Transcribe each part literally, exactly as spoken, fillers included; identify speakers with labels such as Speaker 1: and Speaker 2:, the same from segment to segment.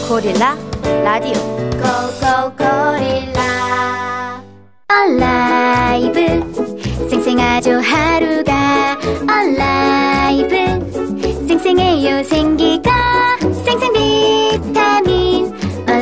Speaker 1: 고릴라 라디오
Speaker 2: 고고 고릴라 얼라이브 생생하죠 하루가 얼라이브 생생해요 생기가 생생 비타민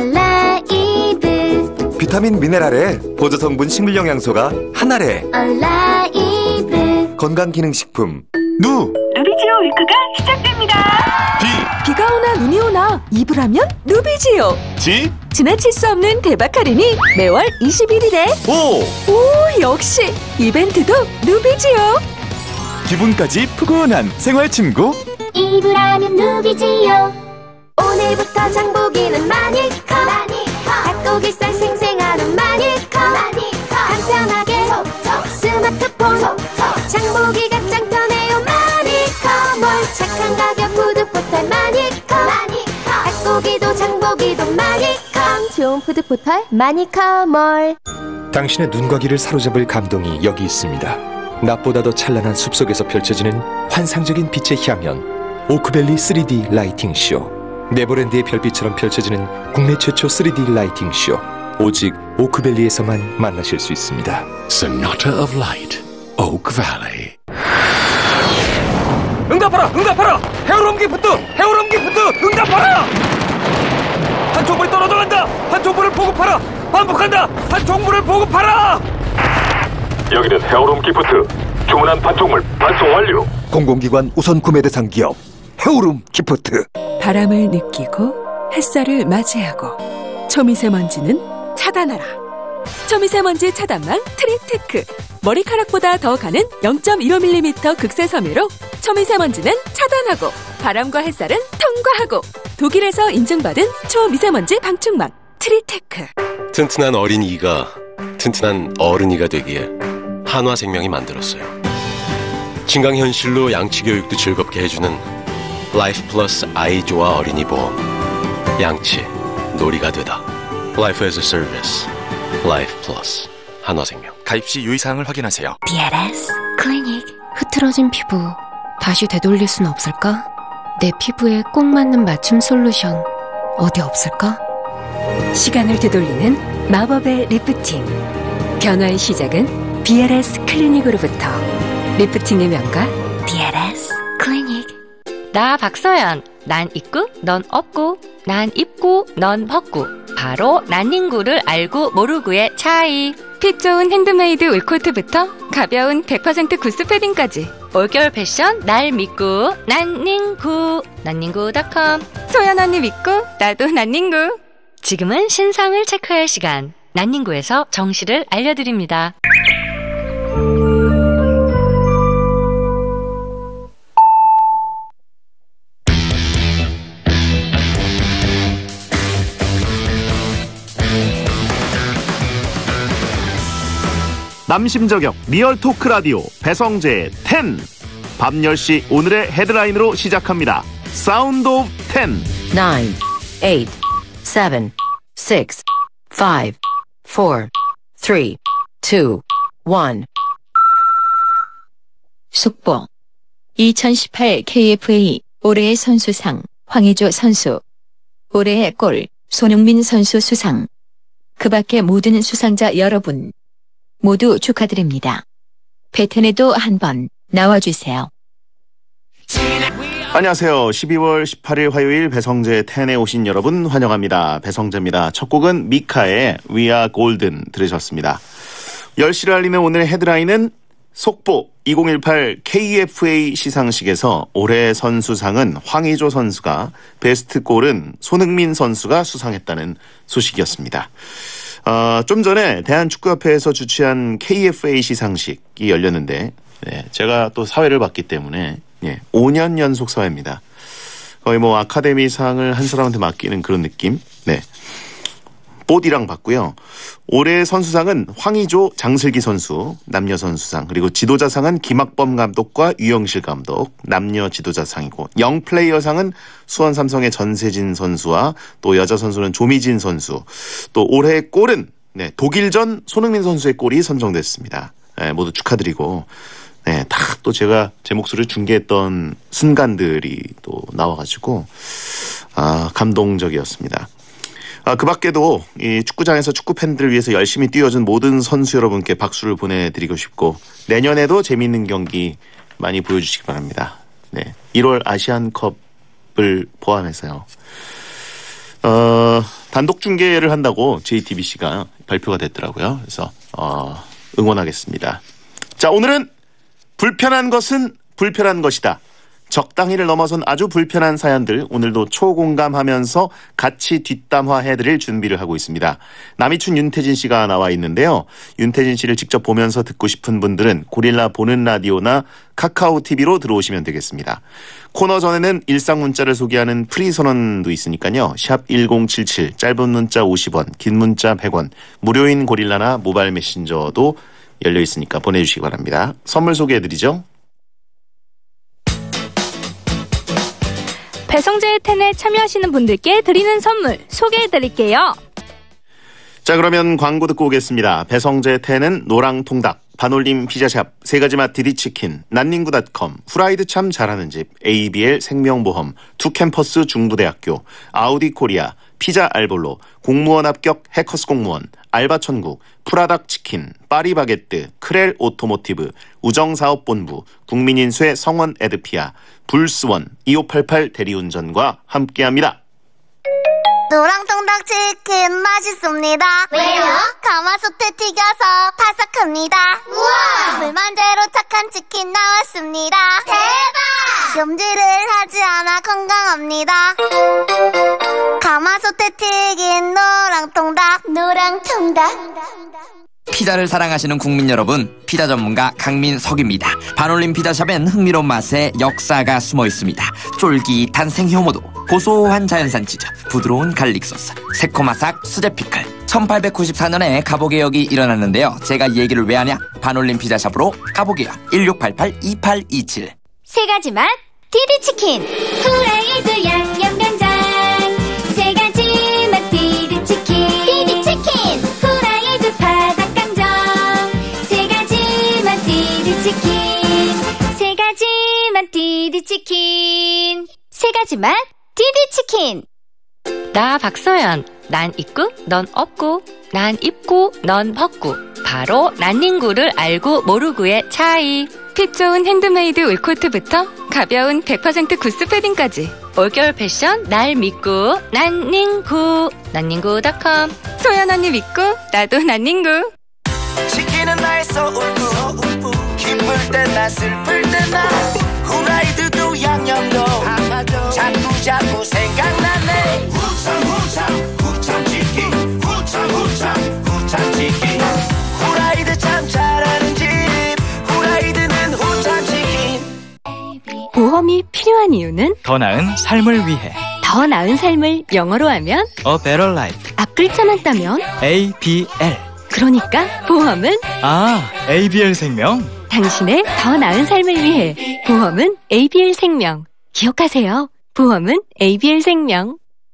Speaker 2: 얼라이브
Speaker 3: 비타민 미네랄에 보조 성분 식물 영양소가 한알에
Speaker 2: 얼라이브
Speaker 3: 건강기능식품 누
Speaker 4: 누비지오 위크가 시작됩니다.
Speaker 5: 비
Speaker 6: 비가 오나 눈이 오나 이불하면 누비지오.
Speaker 5: 지
Speaker 6: 지나칠 수 없는 대박 할인이 매월 이십일일에
Speaker 5: 오
Speaker 6: 오 역시 이벤트도 누비지오.
Speaker 5: 기분까지 푸근한 생활친구
Speaker 2: 이불하면 누비지요. 오늘부터 장보기는 마니커 닭고기살 생생한 마니커 간편하게 스마트폰 장보기가 짱 편해요. 마니커몰 착한 가격 푸드포털 마니커 닭고기도 장보기도 마니커 좋은 푸드포털 마니커몰.
Speaker 7: 당신의 눈과 귀를 사로잡을 감동이 여기 있습니다. 낮보다 더 찬란한 숲속에서 펼쳐지는 환상적인 빛의 향연 오크밸리 쓰리디 라이팅 쇼. 네버랜드의 별빛처럼 펼쳐지는 국내 최초 쓰리디 라이팅 쇼. 오직 오크밸리에서만 만나실 수 있습니다.
Speaker 8: Sonata of Light, Oak Valley.
Speaker 3: 응답하라 응답하라 헤어롬 기프트 헤어롬 기프트 응답하라. 한 촛불이 떨어져 간다. 한 촛불을 보급하라. 반복한다. 한 촛불을 보급하라.
Speaker 9: 여기는 헤어롬 기프트. 주문한 판촉물 반송 완료.
Speaker 3: 공공기관 우선 구매 대상 기업 헤어롬 기프트.
Speaker 6: 바람을 느끼고 햇살을 맞이하고 초미세먼지는 차단하라. 초미세먼지 차단망 트리테크. 머리카락보다 더 가는 영 점 일오 밀리미터 극세 섬유로 초미세먼지는 차단하고 바람과 햇살은 통과하고 독일에서 인증받은 초미세먼지 방충망 트리테크.
Speaker 8: 튼튼한 어린이가 튼튼한 어른이가 되기에 한화생명이 만들었어요. 진강현실로 양치교육도 즐겁게 해주는 라이프 플러스 아이조아 어린이 보험. 양치 놀이가 되다. Life as a Service. Life 플러스 한화생명.
Speaker 5: 가입 시 유의사항을 확인하세요.
Speaker 10: 디알에스 클리닉. 흐트러진 피부 다시 되돌릴 순 없을까? 내 피부에 꼭 맞는 맞춤 솔루션 어디 없을까? 시간을 되돌리는 마법의 리프팅. 변화의 시작은 디알에스 클리닉으로부터. 리프팅의 명가 디알에스 클리닉.
Speaker 11: 나 박서연. 난 입고 넌 없고 난 입고 넌 벗고. 바로 난닝구를 알고 모르고의 차이. 핏 좋은 핸드메이드 울코트부터 가벼운 백 퍼센트 구스 패딩까지 올겨울 패션 날 믿고 난닝구. 난닝구 닷컴. 소연 언니 믿고 나도 난닝구. 지금은 신상을 체크할 시간. 난닝구에서 정시를 알려드립니다.
Speaker 12: 남심저격 리얼 토크 라디오 배성재의 텐. 밤 열 시 오늘의 헤드라인으로 시작합니다. 사운드 오브 텐.
Speaker 13: nine, eight, seven, six, five, four, three, two, one.
Speaker 14: 속보. 이천십팔 케이에프에이 올해의 선수상 황의조 선수. 올해의 골 손흥민 선수 수상. 그 밖의 모든 수상자 여러분 모두 축하드립니다. 배텐에도 한번 나와주세요.
Speaker 12: 안녕하세요. 십이월 십팔일 화요일 배성재 텐에 오신 여러분 환영합니다. 배성재입니다. 첫 곡은 미카의 We Are Golden 들으셨습니다. 열 시를 알리는 오늘의 헤드라인은 속보. 이천십팔 케이에프에이 시상식에서 올해 선수상은 황의조 선수가, 베스트 골은 손흥민 선수가 수상했다는 소식이었습니다. 어, 좀 전에 대한축구협회에서 주최한 케이에프에이 시상식이 열렸는데, 네, 제가 또 사회를 봤기 때문에 예, 오 년 연속 사회입니다. 거의 뭐 아카데미상을 한 사람한테 맡기는 그런 느낌. 네, 뽀디랑 받고요. 올해 선수상은 황의조, 장슬기 선수 남녀 선수상, 그리고 지도자상은 김학범 감독과 유영실 감독 남녀 지도자상이고, 영플레이어상은 수원 삼성의 전세진 선수와 또 여자 선수는 조미진 선수, 또 올해의 골은 네, 독일전 손흥민 선수의 골이 선정됐습니다. 네, 모두 축하드리고, 네, 다 또 제가 제 목소리를 중계했던 순간들이 또 나와가지고 아, 감동적이었습니다. 아, 그 밖에도 이 축구장에서 축구 팬들을 위해서 열심히 뛰어준 모든 선수 여러분께 박수를 보내드리고 싶고 내년에도 재미있는 경기 많이 보여주시기 바랍니다. 네, 일월 아시안컵을 포함해서요. 어, 단독 중계를 한다고 제이티비씨가 발표가 됐더라고요. 그래서 어, 응원하겠습니다. 자, 오늘은 불편한 것은 불편한 것이다. 적당히를 넘어선 아주 불편한 사연들 오늘도 초공감하면서 같이 뒷담화해드릴 준비를 하고 있습니다. 남이춘 윤태진 씨가 나와 있는데요. 윤태진 씨를 직접 보면서 듣고 싶은 분들은 고릴라 보는 라디오나 카카오 티비로 들어오시면 되겠습니다. 코너 전에는 일상 문자를 소개하는 프리 선언도 있으니까요. 샵 일공칠칠 짧은 문자 오십 원 긴 문자 백 원 무료인 고릴라나 모바일 메신저도 열려 있으니까 보내주시기 바랍니다. 선물 소개해드리죠.
Speaker 1: 배성재의 텐에 참여하시는 분들께 드리는 선물 소개해드릴게요.
Speaker 12: 자, 그러면 광고 듣고 오겠습니다. 배성재의 텐은 노랑통닭, 반올림 피자샵, 세가지맛 디디치킨, 난닝구닷컴, 후라이드 참 잘하는 집, 에이비엘 생명보험, 투캠퍼스 중부대학교, 아우디 코리아, 피자 알볼로, 공무원 합격 해커스 공무원, 알바천국, 프라닭 치킨, 파리바게뜨, 크렐 오토모티브, 우정사업본부, 국민인수의 성원 에드피아, 불스원, 이오팔팔 대리운전과 함께합니다.
Speaker 15: 노랑통닭 치킨 맛있습니다. 왜요? 가마솥에 튀겨서 바삭합니다. 우와! 불만대로 착한 치킨 나왔습니다. 대박! 염지를 하지 않아 건강합니다. 가마솥에 튀긴 노랑통닭. 노랑통닭.
Speaker 16: 피자를 사랑하시는 국민 여러분, 피자 전문가 강민석입니다. 반올림 피자샵엔 흥미로운 맛에 역사가 숨어 있습니다. 쫄깃한 생효모도, 고소한 자연산 치즈, 부드러운 갈릭 소스, 새콤아삭 수제 피클. 천팔백구십사 년에 가보개혁이 일어났는데요. 제가 얘기를 왜 하냐? 반올림 피자샵으로 가보게요. 일육팔팔 이팔이칠.
Speaker 2: 세 가지 맛 디디치킨, 후라이드 양념간장. 세 가지 맛 디디치킨, 디디치킨. 후라이드 바삭강정. 세 가지 맛 디디치킨, 세 가지 맛 디디치킨. 세 가지 맛 디디치킨.
Speaker 11: 나 박서연. 난 입고 넌 없고, 난 입고 넌 벗고. 바로 난닝구를 알고 모르고의 차이. 핏 좋은 핸드메이드 울코트부터 가벼운 백 퍼센트 구스 패딩까지 올겨울 패션 날 믿고 난닝구. 난닝구닷컴. 소연 언니 믿고 나도 난닝구.
Speaker 17: 치킨은 나의 소울푸, 기쁠 때나 슬플 때나 후라이드도 양념도 자꾸 자꾸 생각나네. 후참 후참 후참 치킨, 후참 후참 후참 치킨. 후라이드 참 잘하는 집, 후라이드는 후참 치킨.
Speaker 10: 보험이 필요한 이유는
Speaker 18: 더 나은 삶을 위해.
Speaker 10: 더 나은 삶을 영어로 하면
Speaker 18: A better life.
Speaker 10: 앞글자만 따면
Speaker 18: 에이비엘.
Speaker 10: 그러니까 보험은
Speaker 18: 아, 에이비엘 생명.
Speaker 10: 당신의 더 나은 삶을 위해. 보험은 에이비엘 생명. 기억하세요. 보험은 에이비엘 생명.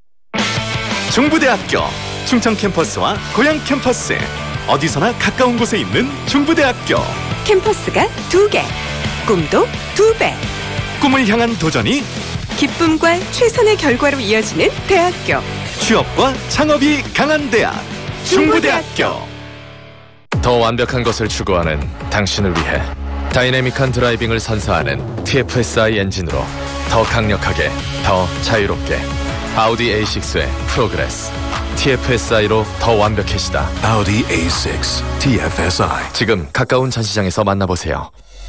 Speaker 5: 중부대학교 충청 캠퍼스와 고양 캠퍼스, 어디서나 가까운 곳에 있는 중부대학교.
Speaker 6: 캠퍼스가 두 개, 꿈도 두 배.
Speaker 5: 꿈을 향한 도전이
Speaker 6: 기쁨과 최선의 결과로 이어지는 대학교.
Speaker 5: 취업과 창업이 강한 대학 중부대학교.
Speaker 19: 더 완벽한 것을 추구하는 당신을 위해 다이내믹한 드라이빙을 선사하는 티에프에스아이 엔진으로 더 강력하게, 더 자유롭게. 아우디 에이 식스의 프로그레스. 티에프에스아이로 더 완벽해지다.
Speaker 20: 아우디 에이 식스 티에프에스아이.
Speaker 19: 지금 가까운 전시장에서 만나보세요.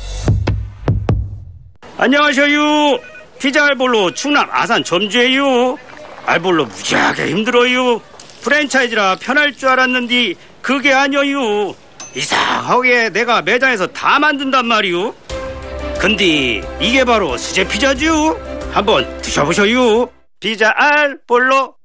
Speaker 21: 안녕하셔요. 피자 알볼로 충남 아산 점주예요. 알볼로 무지하게 힘들어요. 프랜차이즈라 편할 줄 알았는데 그게 아니에요. 이상하게 내가 매장에서 다 만든단 말이요. 근데 이게 바로 수제 피자죠. 한번 드셔보셔요. 피자 알볼로.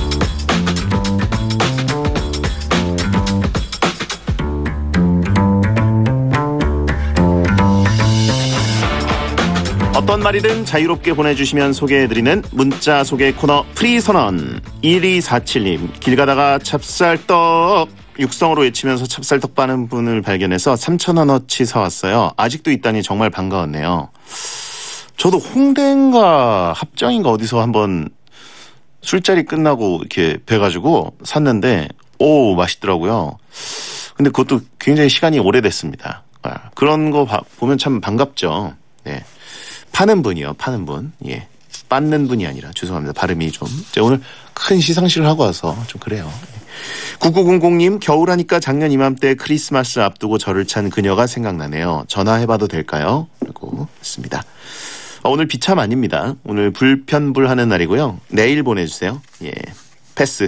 Speaker 12: 어떤 말이든 자유롭게 보내주시면 소개해드리는 문자 소개 코너 프리선언. 일이사칠 님, 길 가다가 찹쌀떡 육성으로 외치면서 찹쌀떡 파는 분을 발견해서 삼천 원어치 사왔어요. 아직도 있다니 정말 반가웠네요. 저도 홍대인가 합정인가 어디서 한번 술자리 끝나고 이렇게 뵈가지고 샀는데 오 맛있더라고요. 근데 그것도 굉장히 시간이 오래됐습니다. 아, 그런 거 봐, 보면 참 반갑죠. 네. 파는 분이요, 파는 분. 예. 빻는 분이 아니라 죄송합니다. 발음이 좀. 제가 오늘 큰 시상식을 하고 와서 좀 그래요. 구구공공님 겨울하니까 작년 이맘때 크리스마스 앞두고 저를 찬 그녀가 생각나네요. 전화해봐도 될까요? 라고 했습니다. 아, 오늘 비참 아닙니다. 오늘 불편불하는 날이고요. 내일 보내주세요. 예, 패스.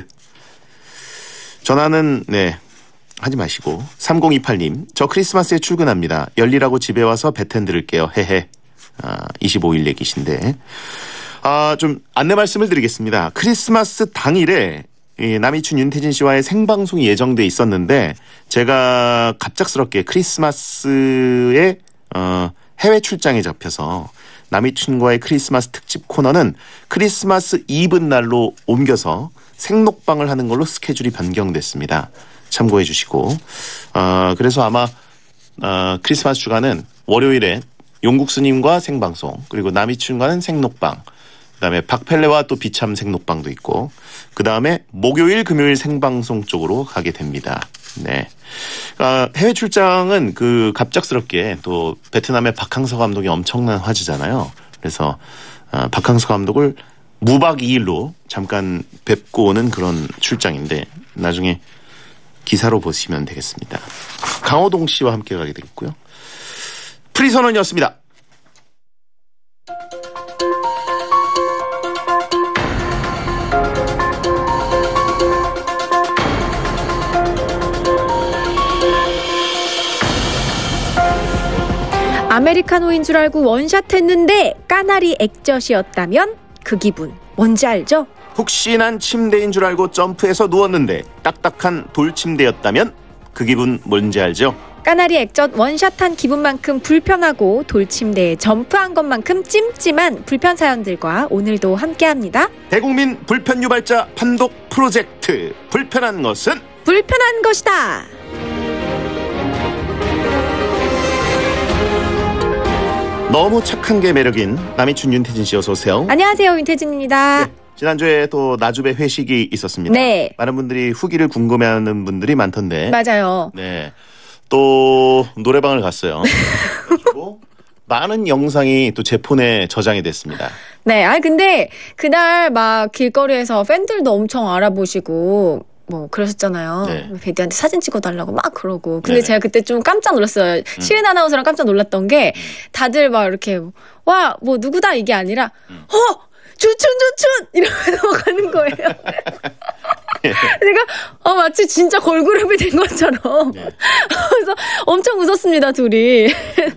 Speaker 12: 전화는 네 하지 마시고. 삼공이팔님 저 크리스마스에 출근합니다. 열일하고 집에 와서 배텐 들을게요. 헤헤. 아, 이십오일 얘기신데 아, 좀 안내 말씀을 드리겠습니다. 크리스마스 당일에 이 남이춘 윤태진 씨와의 생방송이 예정돼 있었는데 제가 갑작스럽게 크리스마스에 어, 해외 출장에 잡혀서 남이춘과의 크리스마스 특집 코너는 크리스마스 이브 날로 옮겨서 생록방을 하는 걸로 스케줄이 변경됐습니다. 참고해 주시고 어, 그래서 아마 어, 크리스마스 주간은 월요일에 용국수님과 생방송 그리고 남이춘과는 생록방 그다음에 박펠레와 또 비참 생록방도 있고 그 다음에 목요일 금요일 생방송 쪽으로 가게 됩니다. 네. 아, 해외 출장은 그 갑작스럽게 또 베트남의 박항서 감독이 엄청난 화제잖아요. 그래서 아, 박항서 감독을 무박 이일로 잠깐 뵙고 오는 그런 출장인데 나중에 기사로 보시면 되겠습니다. 강호동 씨와 함께 가게 되겠고요. 프리선언이었습니다.
Speaker 1: 아메리카노인 줄 알고 원샷 했는데 까나리 액젓이었다면 그 기분 뭔지 알죠?
Speaker 12: 푹신한 침대인 줄 알고 점프해서 누웠는데 딱딱한 돌침대였다면 그 기분 뭔지 알죠?
Speaker 1: 까나리 액젓 원샷한 기분만큼 불편하고 돌침대에 점프한 것만큼 찜찜한 불편 사연들과 오늘도 함께합니다.
Speaker 12: 대국민 불편 유발자 판독 프로젝트 불편한 것은
Speaker 1: 불편한 것이다.
Speaker 12: 너무 착한 게 매력인 남이춘 윤태진 씨 어서 오세요.
Speaker 1: 안녕하세요. 윤태진입니다.
Speaker 12: 네, 지난주에 또 나주배 회식이 있었습니다.
Speaker 1: 네.
Speaker 12: 많은 분들이 후기를 궁금해하는 분들이 많던데.
Speaker 1: 맞아요.
Speaker 12: 네. 또 노래방을 갔어요. 그리고 많은 영상이 또 제 폰에 저장이 됐습니다.
Speaker 1: 네. 아 근데 그날 막 길거리에서 팬들도 엄청 알아보시고 뭐 그러셨잖아요.
Speaker 12: 네.
Speaker 1: 베디한테 사진 찍어달라고 막 그러고. 근데
Speaker 12: 네.
Speaker 1: 제가 그때 좀 깜짝 놀랐어요. 음. 시은 아나운서랑 깜짝 놀랐던 게 다들 막 이렇게 와 뭐 누구다 이게 아니라 음. 어 주춘 주춘 이러면서 가는 거예요. 제가 어, 마치 진짜 걸그룹이 된 것처럼 네. 그래서 엄청 웃었습니다 둘이.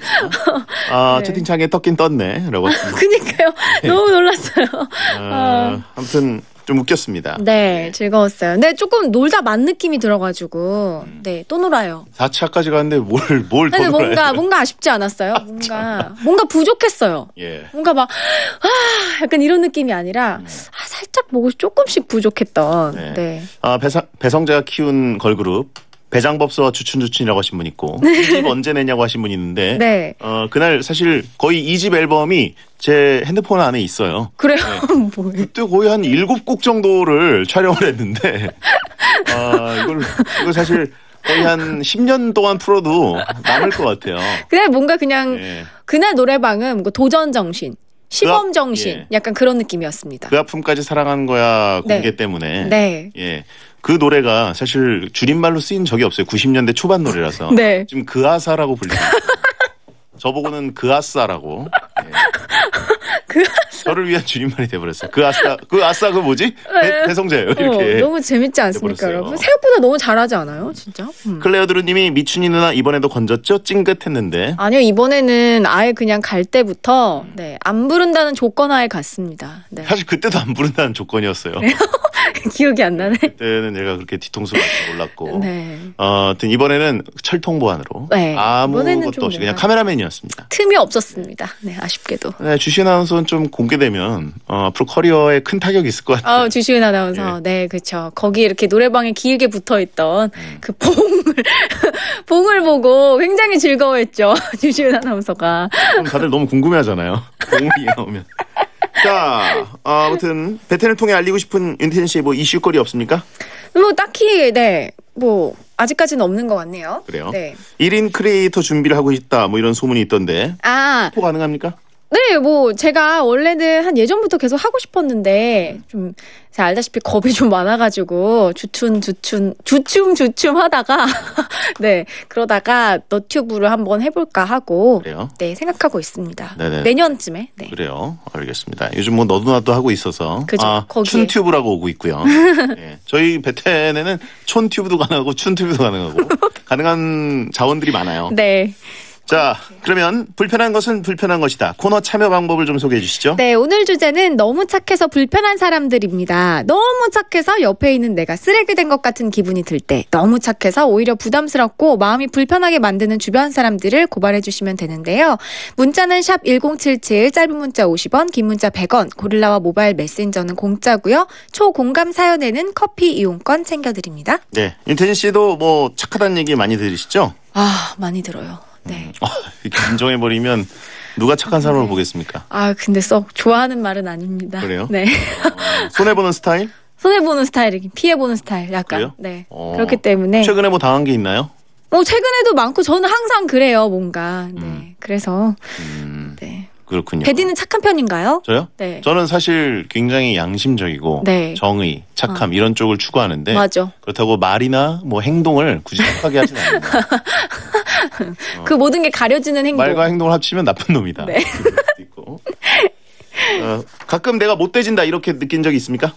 Speaker 12: 아
Speaker 1: 네.
Speaker 12: 채팅창에 떴긴 떴네 라고
Speaker 1: 그니까요.
Speaker 12: 네.
Speaker 1: 너무 놀랐어요.
Speaker 12: 아,
Speaker 1: 아.
Speaker 12: 아무튼 좀 웃겼습니다.
Speaker 1: 네, 즐거웠어요. 근데 조금 놀다 만 느낌이 들어가지고
Speaker 12: 음.
Speaker 1: 네, 또 놀아요.
Speaker 12: 사 차까지 갔는데 뭘 뭘 더
Speaker 1: 근데
Speaker 12: 놀아요?
Speaker 1: 뭔가 뭔가 아쉽지 않았어요?
Speaker 12: 아,
Speaker 1: 뭔가 뭔가 부족했어요.
Speaker 12: 예.
Speaker 1: 뭔가 막 아, 약간 이런 느낌이 아니라
Speaker 12: 음.
Speaker 1: 아, 살짝 뭐가 조금씩 부족했던. 네. 네.
Speaker 12: 아 배상, 배성재가 키운 걸그룹 배장법서와 주춘주춘이라고 하신 분 있고 이 집 언제 내냐고 하신 분이 있는데
Speaker 1: 네.
Speaker 12: 어, 그날 사실 거의 이 집 앨범이 제 핸드폰 안에 있어요.
Speaker 1: 그래요?
Speaker 12: 네.
Speaker 1: 뭐예요?
Speaker 12: 그때 거의 한 일곱 곡 정도를 촬영을 했는데 아, 이걸 이거 사실 거의 한 십 년 동안 풀어도 남을 것 같아요.
Speaker 1: 그날 뭔가 그냥
Speaker 12: 네.
Speaker 1: 그날 노래방은 뭔가 도전 정신, 시범
Speaker 12: 그,
Speaker 1: 정신
Speaker 12: 예.
Speaker 1: 약간 그런 느낌이었습니다.
Speaker 12: 그 아픔까지 사랑한 거야 공개
Speaker 1: 네.
Speaker 12: 때문에.
Speaker 1: 네.
Speaker 12: 예. 그 노래가 사실 줄임말로 쓰인 적이 없어요. 구십 년대 초반 노래라서.
Speaker 1: 네.
Speaker 12: 지금 그아사라고 불립니다. 저보고는 그아싸라고. 예.
Speaker 1: 그
Speaker 12: 저를 위한 줄임말이 돼버렸어요. 그아싸, 그아싸 그 뭐지? 배, 배성재예요. 이렇게.
Speaker 1: 어, 너무 재밌지 않습니까,
Speaker 12: 돼버렸어요.
Speaker 1: 여러분? 생각보다 너무 잘하지 않아요, 진짜? 음.
Speaker 12: 클레어드루님이 미춘이 누나 이번에도 건졌죠? 찡긋했는데.
Speaker 1: 아니요, 이번에는 아예 그냥 갈 때부터 네, 안 부른다는 조건 하에 갔습니다. 네.
Speaker 12: 사실 그때도 안 부른다는 조건이었어요.
Speaker 1: 기억이 안 나네.
Speaker 12: 그때는 내가 그렇게 뒤통수 갈지 몰랐고.
Speaker 1: 네.
Speaker 12: 어, 하여튼 이번에는 철통 보안으로.
Speaker 1: 네.
Speaker 12: 아무것도 없이 그냥 카메라맨이었습니다.
Speaker 1: 틈이 없었습니다. 네, 아쉽게도.
Speaker 12: 네, 주시은 아나운서는 좀 공개되면 어, 앞으로 커리어에 큰 타격이 있을 것 같아요.
Speaker 1: 아, 주시은 아나운서. 네, 네 그렇죠. 거기 이렇게 노래방에 길게 붙어있던 음. 그 봉을 봉을 보고 굉장히 즐거워했죠. 주시은 아나운서가.
Speaker 12: 다들 너무 궁금해하잖아요. 봉이 나오면. 자, 어, 아무튼 베텐을 통해 알리고 싶은 윤태진 씨 뭐 이슈거리 없습니까?
Speaker 1: 뭐 딱히 네. 뭐 아직까지는 없는 것 같네요.
Speaker 12: 그래요?
Speaker 1: 네.
Speaker 12: 일 인 크리에이터 준비를 하고 있다. 뭐 이런 소문이 있던데.
Speaker 1: 아.
Speaker 12: 스포 가능합니까?
Speaker 1: 네, 뭐 제가 원래는 한 예전부터 계속 하고 싶었는데 좀 잘 알다시피 겁이 좀 많아가지고 주춤 주춤 주춤 주춤 하다가 네 그러다가 너튜브를 한번 해볼까 하고
Speaker 12: 그래요?
Speaker 1: 네 생각하고 있습니다.
Speaker 12: 네네.
Speaker 1: 내년쯤에. 네.
Speaker 12: 그래요. 알겠습니다. 요즘 뭐 너도 나도 하고 있어서
Speaker 1: 그죠,
Speaker 12: 아,
Speaker 1: 거기에.
Speaker 12: 춘튜브라고 오고 있고요. 네. 저희 베텐에는 촌튜브도 가능하고 춘튜브도 가능하고 가능한 자원들이 많아요.
Speaker 1: 네.
Speaker 12: 자, 그러면 불편한 것은 불편한 것이다. 코너 참여 방법을 좀 소개해 주시죠.
Speaker 1: 네, 오늘 주제는 너무 착해서 불편한 사람들입니다. 너무 착해서 옆에 있는 내가 쓰레기 된 것 같은 기분이 들 때, 너무 착해서 오히려 부담스럽고 마음이 불편하게 만드는 주변 사람들을 고발해 주시면 되는데요. 문자는 샵 일공칠칠, 짧은 문자 오십 원, 긴 문자 백 원, 고릴라와 모바일 메신저는 공짜고요. 초공감 사연에는 커피 이용권 챙겨드립니다.
Speaker 12: 네, 윤태진 씨도 뭐 착하다는 얘기 많이 들으시죠?
Speaker 1: 아, 많이 들어요. 네.
Speaker 12: 어, 이렇게 인정해버리면 누가 착한 사람을 네. 보겠습니까?
Speaker 1: 아, 근데 썩 좋아하는 말은 아닙니다.
Speaker 12: 그래요?
Speaker 1: 네.
Speaker 12: 어, 손해보는 스타일?
Speaker 1: 손해보는 스타일이긴 피해보는 스타일 약간.
Speaker 12: 그래요?
Speaker 1: 네.
Speaker 12: 어,
Speaker 1: 그렇기 때문에.
Speaker 12: 최근에 뭐 당한 게 있나요?
Speaker 1: 뭐 최근에도 많고 저는 항상 그래요, 뭔가. 네.
Speaker 12: 음.
Speaker 1: 그래서.
Speaker 12: 음,
Speaker 1: 네.
Speaker 12: 그렇군요.
Speaker 1: 베디는 착한 편인가요?
Speaker 12: 저요?
Speaker 1: 네.
Speaker 12: 저는 사실 굉장히 양심적이고 네. 정의, 착함 어. 이런 쪽을 추구하는데
Speaker 1: 맞아.
Speaker 12: 그렇다고 말이나 뭐 행동을 굳이 착하게 하진 않습니다.
Speaker 1: 어. 그 모든 게 가려지는 행동.
Speaker 12: 말과 행동을 합치면 나쁜 놈이다.
Speaker 1: 네.
Speaker 12: 있고. 어, 가끔 내가 못돼진다 이렇게 느낀 적이 있습니까?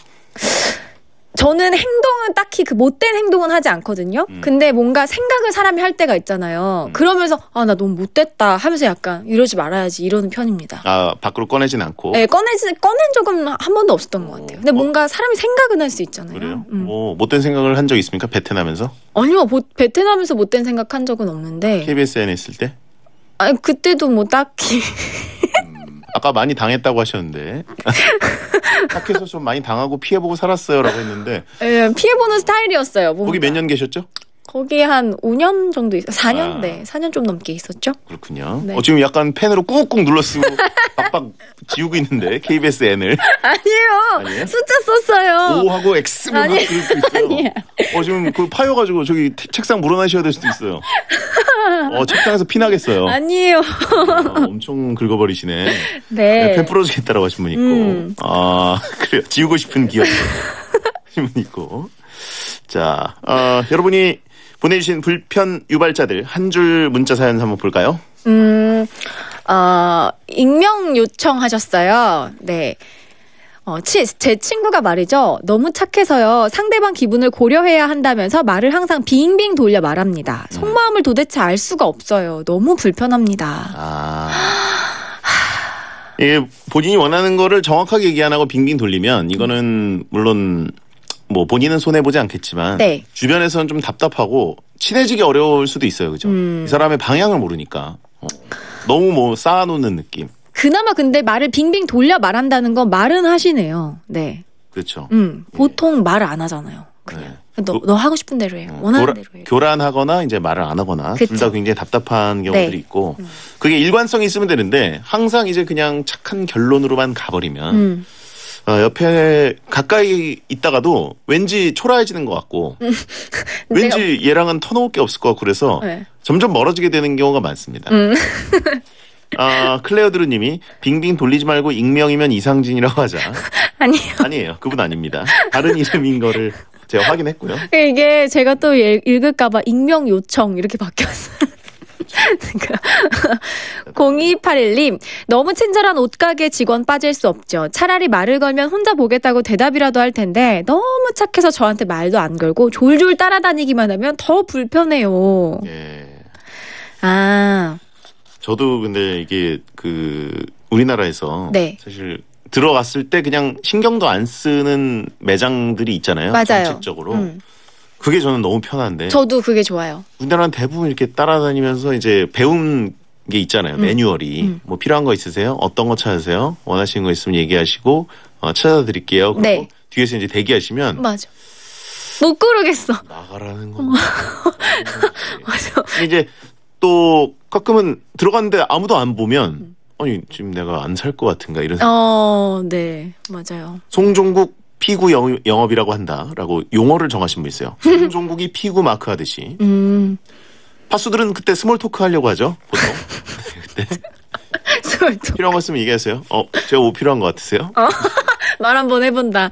Speaker 1: 저는 행동은 딱히 그 못된 행동은 하지 않거든요. 음. 근데 뭔가 생각을 사람이 할 때가 있잖아요. 음. 그러면서 아, 나 너무 못됐다 하면서 약간 이러지 말아야지 이러는 편입니다.
Speaker 12: 아, 밖으로 꺼내진 않고?
Speaker 1: 네, 꺼내지, 꺼낸 적은 한 번도 없었던 것 같아요. 근데 어. 뭔가 사람이 생각은 할 수 있잖아요.
Speaker 12: 그래요? 음. 뭐 못된 생각을 한 적 있습니까? 베텐하면서?
Speaker 1: 아니요, 베텐하면서 못된 생각 한 적은 없는데.
Speaker 12: 케이비에스엔 했을 때?
Speaker 1: 아니, 그때도 뭐 딱히.
Speaker 12: 음, 아까 많이 당했다고 하셨는데. 밖에서 좀 많이 당하고 피해보고 살았어요라고 했는데.
Speaker 1: 네, 피해보는 스타일이었어요. 뭔가.
Speaker 12: 거기 몇 년 계셨죠?
Speaker 1: 거기 한 오 년 정도 있어요. 사 년? 아. 네. 사 년 좀 넘게 있었죠.
Speaker 12: 그렇군요. 네. 어, 지금 약간 펜으로 꾹꾹 눌러쓰고 빡빡 지우고 있는데 케이비에스엔을.
Speaker 1: 아니에요. 아니에요. 숫자 썼어요.
Speaker 12: O하고 X만 막 긁고 있어요.
Speaker 1: 아니야.
Speaker 12: 어, 지금 그 파여가지고 저기 책상 물어나셔야 될 수도 있어요. 어, 책상에서 피나겠어요.
Speaker 1: 아니에요.
Speaker 12: 어, 엄청 긁어버리시네.
Speaker 1: 네.
Speaker 12: 네. 펜 풀어주겠다라고 하신 분 있고.
Speaker 1: 음.
Speaker 12: 아, 그래요. 지우고 싶은 기억 하신 분 있고. 자, 어, 여러분이 보내주신 불편 유발자들 한 줄 문자 사연 한번 볼까요?
Speaker 1: 음, 어, 익명 요청하셨어요. 네. 어, 치, 제 친구가 말이죠. 너무 착해서요. 상대방 기분을 고려해야 한다면서 말을 항상 빙빙 돌려 말합니다. 속마음을 도대체 알 수가 없어요. 너무 불편합니다.
Speaker 12: 아. 이게 본인이 원하는 거를 정확하게 얘기 안 하고 빙빙 돌리면 이거는 물론 뭐 본인은 손해보지 않겠지만
Speaker 1: 네.
Speaker 12: 주변에서는 좀 답답하고 친해지기 어려울 수도 있어요. 그죠?
Speaker 1: 음.
Speaker 12: 이 사람의 방향을 모르니까. 어. 너무 뭐 쌓아놓는 느낌.
Speaker 1: 그나마 근데 말을 빙빙 돌려 말한다는 건 말은 하시네요. 네.
Speaker 12: 그렇죠.
Speaker 1: 음, 보통 예. 말을 안 하잖아요. 그냥. 네. 너, 너 하고 싶은 대로 해. 어, 원하는
Speaker 12: 교라,
Speaker 1: 대로 해.
Speaker 12: 교란하거나 이제 말을 안 하거나 둘 다 굉장히 답답한 경우들이
Speaker 1: 네.
Speaker 12: 있고
Speaker 1: 음.
Speaker 12: 그게 일관성이 있으면 되는데 항상 이제 그냥 착한 결론으로만 가버리면
Speaker 1: 음.
Speaker 12: 어, 옆에 가까이 있다가도 왠지 초라해지는 것 같고
Speaker 1: 음.
Speaker 12: 왠지 얘랑은 터놓을 게 없을 것 같고 그래서
Speaker 1: 네.
Speaker 12: 점점 멀어지게 되는 경우가 많습니다.
Speaker 1: 음.
Speaker 12: 아, 클레어드루 님이 빙빙 돌리지 말고 익명이면 이상진이라고 하자.
Speaker 1: 아니요.
Speaker 12: 아니에요. 그분 아닙니다. 다른 이름인 거를 제가 확인했고요.
Speaker 1: 이게 제가 또 읽을까봐 익명 요청 이렇게 바뀌었어요. 공이팔일 님 너무 친절한 옷가게 직원 빠질 수 없죠. 차라리 말을 걸면 혼자 보겠다고 대답이라도 할 텐데 너무 착해서 저한테 말도 안 걸고 졸졸 따라다니기만 하면 더 불편해요.
Speaker 12: 예.
Speaker 1: 아
Speaker 12: 저도 근데 이게 그 우리나라에서
Speaker 1: 네.
Speaker 12: 사실 들어갔을 때 그냥 신경도 안 쓰는 매장들이 있잖아요.
Speaker 1: 맞아요.
Speaker 12: 정책적으로.
Speaker 1: 음.
Speaker 12: 그게 저는 너무 편한데.
Speaker 1: 저도 그게 좋아요.
Speaker 12: 우리나라는 대부분 이렇게 따라다니면서 이제 배운 게 있잖아요.
Speaker 1: 음.
Speaker 12: 매뉴얼이.
Speaker 1: 음.
Speaker 12: 뭐 필요한 거 있으세요? 어떤 거 찾으세요? 원하시는 거 있으면 얘기하시고 어, 찾아드릴게요. 그리고
Speaker 1: 네.
Speaker 12: 뒤에서 이제 대기하시면.
Speaker 1: 맞아. 못 고르겠어.
Speaker 12: 나가라는 거. 맞아. 이제 또 가끔은 들어갔는데 아무도 안 보면 아니 지금 내가 안 살 것 같은가 이런.
Speaker 1: 어, 네, 맞아요.
Speaker 12: 송종국 피구 영, 영업이라고 한다라고 용어를 정하신 분 있어요. 송종국이 피구 마크 하듯이.
Speaker 1: 음.
Speaker 12: 파수들은 그때 스몰 토크 하려고 하죠, 보통. 그때.
Speaker 1: 스몰 토크.
Speaker 12: 필요한 거 있으면 얘기하세요. 어, 제가 뭐 필요한 거 같으세요?
Speaker 1: 어? 말 한번 해본다.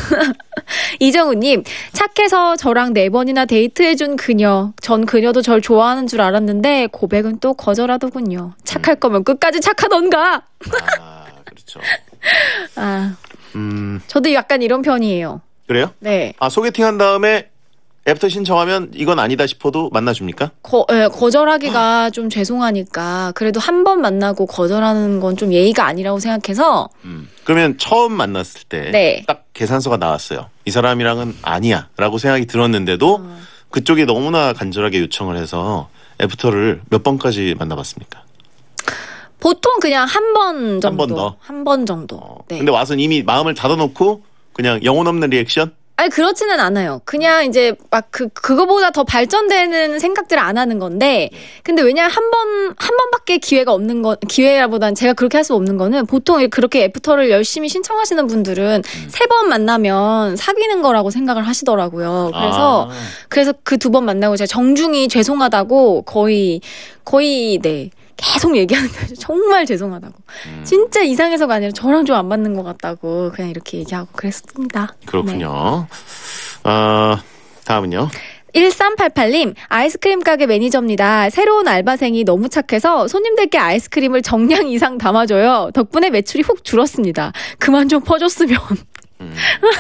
Speaker 1: 이정우님, 착해서 저랑 네 번이나 데이트해준 그녀. 전 그녀도 절 좋아하는 줄 알았는데 고백은 또 거절하더군요. 착할 음. 거면 끝까지 착하던가.
Speaker 12: 아, 그렇죠.
Speaker 1: 아,
Speaker 12: 음.
Speaker 1: 저도 약간 이런 편이에요.
Speaker 12: 그래요?
Speaker 1: 네.
Speaker 12: 아, 소개팅 한 다음에 애프터 신청하면 이건 아니다 싶어도 만나줍니까?
Speaker 1: 거, 예, 거절하기가 좀 죄송하니까 그래도 한 번 만나고 거절하는 건 좀 예의가 아니라고 생각해서.
Speaker 12: 음. 그러면 처음 만났을 때
Speaker 1: 네.
Speaker 12: 딱 계산서가 나왔어요. 이 사람이랑은 아니야 라고 생각이 들었는데도 어. 그쪽이 너무나 간절하게 요청을 해서 애프터를 몇 번까지 만나봤습니까?
Speaker 1: 보통 그냥 한 번 정도.
Speaker 12: 한 번 더?
Speaker 1: 한 번 정도.
Speaker 12: 어.
Speaker 1: 네.
Speaker 12: 근데 와서 이미 마음을 닫아놓고 그냥 영혼 없는 리액션?
Speaker 1: 아니, 그렇지는 않아요. 그냥 이제 막 그, 그거보다 더 발전되는 생각들을 안 하는 건데, 근데 왜냐면 한 번, 한 번밖에 기회가 없는 거, 기회라보단 제가 그렇게 할 수 없는 거는 보통 그렇게 애프터를 열심히 신청하시는 분들은 음. 세 번 만나면 사귀는 거라고 생각을 하시더라고요. 그래서, 아. 그래서 그 두 번 만나고 제가 정중히 죄송하다고 거의, 거의, 네. 계속 얘기하는 거죠. 정말 죄송하다고. 음. 진짜 이상해서가 아니라 저랑 좀 안 맞는 것 같다고 그냥 이렇게 얘기하고 그랬습니다.
Speaker 12: 그렇군요. 네. 어, 다음은요.
Speaker 1: 일삼팔팔님, 아이스크림 가게 매니저입니다. 새로운 알바생이 너무 착해서 손님들께 아이스크림을 정량 이상 담아줘요. 덕분에 매출이 훅 줄었습니다. 그만 좀 퍼줬으면. 음.